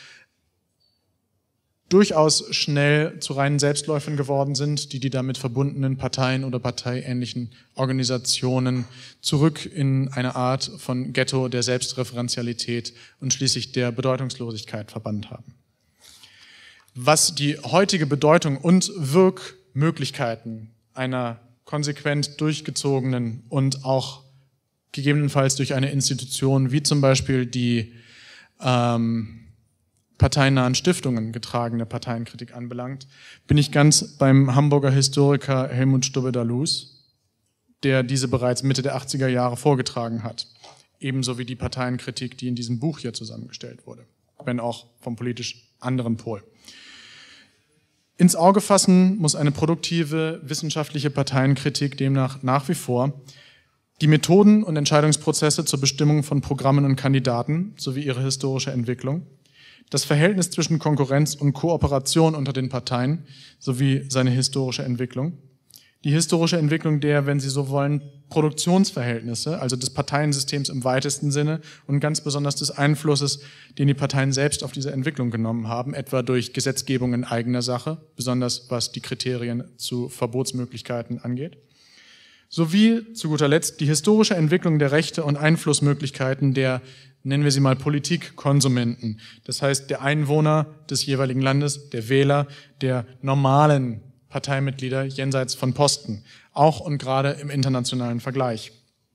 durchaus schnell zu reinen Selbstläufern geworden sind, die die damit verbundenen Parteien oder parteiähnlichen Organisationen zurück in eine Art von Ghetto der Selbstreferenzialität und schließlich der Bedeutungslosigkeit verbannt haben. Was die heutige Bedeutung und Wirkmöglichkeiten einer konsequent durchgezogenen und auch gegebenenfalls durch eine Institution wie zum Beispiel die ähm, parteinahen Stiftungen getragene Parteienkritik anbelangt, bin ich ganz beim Hamburger Historiker Helmut Stubbe-Dalus, der diese bereits Mitte der achtziger Jahre vorgetragen hat. Ebenso wie die Parteienkritik, die in diesem Buch hier zusammengestellt wurde, wenn auch vom politisch anderen Pol. Ins Auge fassen muss eine produktive wissenschaftliche Parteienkritik demnach nach wie vor die Methoden und Entscheidungsprozesse zur Bestimmung von Programmen und Kandidaten sowie ihre historische Entwicklung, das Verhältnis zwischen Konkurrenz und Kooperation unter den Parteien sowie seine historische Entwicklung, Die historische Entwicklung der, wenn Sie so wollen, Produktionsverhältnisse, also des Parteiensystems im weitesten Sinne und ganz besonders des Einflusses, den die Parteien selbst auf diese Entwicklung genommen haben, etwa durch Gesetzgebung in eigener Sache, besonders was die Kriterien zu Verbotsmöglichkeiten angeht. Sowie zu guter Letzt die historische Entwicklung der Rechte und Einflussmöglichkeiten der, nennen wir sie mal, Politikkonsumenten, das heißt der Einwohner des jeweiligen Landes, der Wähler, der normalen Parteimitglieder jenseits von Posten, auch und gerade im internationalen Vergleich.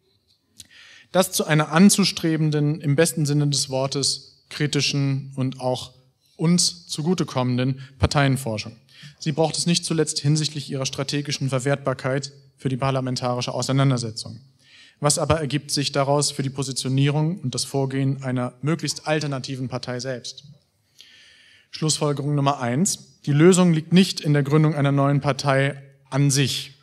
Das zu einer anzustrebenden, im besten Sinne des Wortes, kritischen und auch uns zugutekommenden Parteienforschung. Sie braucht es nicht zuletzt hinsichtlich ihrer strategischen Verwertbarkeit für die parlamentarische Auseinandersetzung. Was aber ergibt sich daraus für die Positionierung und das Vorgehen einer möglichst alternativen Partei selbst? Schlussfolgerung Nummer eins. Die Lösung liegt nicht in der Gründung einer neuen Partei an sich.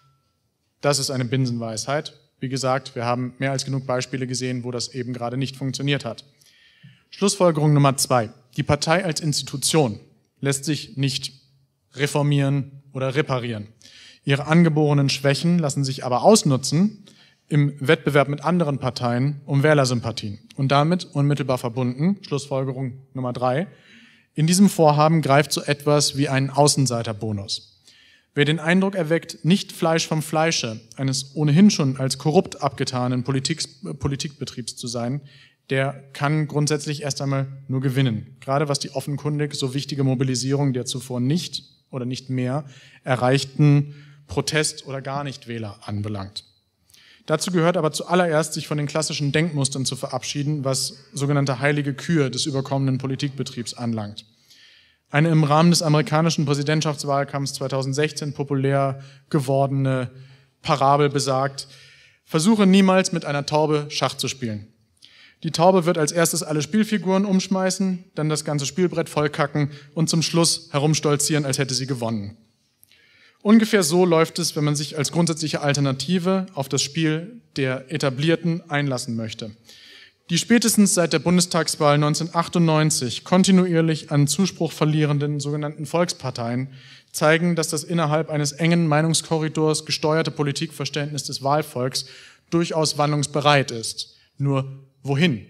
Das ist eine Binsenweisheit. Wie gesagt, wir haben mehr als genug Beispiele gesehen, wo das eben gerade nicht funktioniert hat. Schlussfolgerung Nummer zwei. Die Partei als Institution lässt sich nicht reformieren oder reparieren. Ihre angeborenen Schwächen lassen sich aber ausnutzen im Wettbewerb mit anderen Parteien um Wählersympathien. Und damit unmittelbar verbunden, Schlussfolgerung Nummer drei, in diesem Vorhaben greift so etwas wie ein Außenseiterbonus. Wer den Eindruck erweckt, nicht Fleisch vom Fleische eines ohnehin schon als korrupt abgetanen Politik, Politikbetriebs zu sein, der kann grundsätzlich erst einmal nur gewinnen. Gerade was die offenkundig so wichtige Mobilisierung der zuvor nicht oder nicht mehr erreichten Protest- oder gar nicht Wähler anbelangt. Dazu gehört aber zuallererst, sich von den klassischen Denkmustern zu verabschieden, was sogenannte heilige Kühe des überkommenen Politikbetriebs anlangt. Eine im Rahmen des amerikanischen Präsidentschaftswahlkampfs zweitausendsechzehn populär gewordene Parabel besagt: Versuche niemals mit einer Taube Schach zu spielen. Die Taube wird als erstes alle Spielfiguren umschmeißen, dann das ganze Spielbrett vollkacken und zum Schluss herumstolzieren, als hätte sie gewonnen. Ungefähr so läuft es, wenn man sich als grundsätzliche Alternative auf das Spiel der Etablierten einlassen möchte. Die spätestens seit der Bundestagswahl neunzehnhundertachtundneunzig kontinuierlich an Zuspruch verlierenden sogenannten Volksparteien zeigen, dass das innerhalb eines engen Meinungskorridors gesteuerte Politikverständnis des Wahlvolks durchaus wandlungsbereit ist. Nur wohin?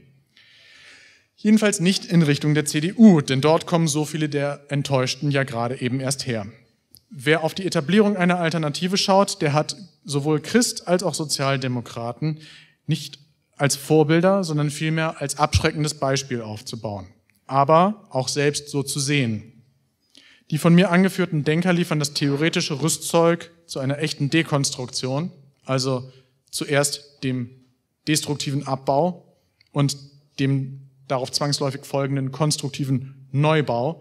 Jedenfalls nicht in Richtung der C D U, denn dort kommen so viele der Enttäuschten ja gerade eben erst her. Wer auf die Etablierung einer Alternative schaut, der hat sowohl Christ als auch Sozialdemokraten nicht als Vorbilder, sondern vielmehr als abschreckendes Beispiel aufzubauen. Aber auch selbst so zu sehen. Die von mir angeführten Denker liefern das theoretische Rüstzeug zu einer echten Dekonstruktion, also zuerst dem destruktiven Abbau und dem darauf zwangsläufig folgenden konstruktiven Neubau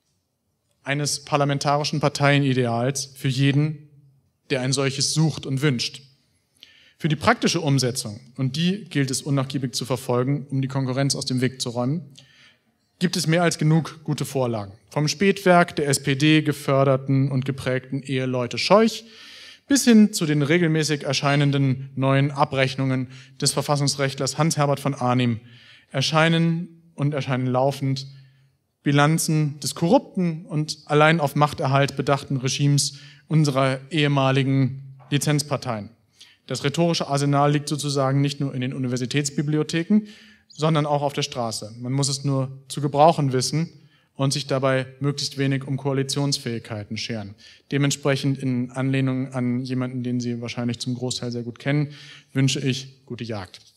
eines parlamentarischen Parteienideals für jeden, der ein solches sucht und wünscht. Für die praktische Umsetzung, und die gilt es unnachgiebig zu verfolgen, um die Konkurrenz aus dem Weg zu räumen, gibt es mehr als genug gute Vorlagen. Vom Spätwerk der S P D geförderten und geprägten Eheleute Scheuch bis hin zu den regelmäßig erscheinenden neuen Abrechnungen des Verfassungsrechtlers Hans-Herbert von Arnim erscheinen und erscheinen laufend Bilanzen des korrupten und allein auf Machterhalt bedachten Regimes unserer ehemaligen Lizenzparteien. Das rhetorische Arsenal liegt sozusagen nicht nur in den Universitätsbibliotheken, sondern auch auf der Straße. Man muss es nur zu gebrauchen wissen und sich dabei möglichst wenig um Koalitionsfähigkeiten scheren. Dementsprechend in Anlehnung an jemanden, den Sie wahrscheinlich zum Großteil sehr gut kennen, wünsche ich gute Jagd.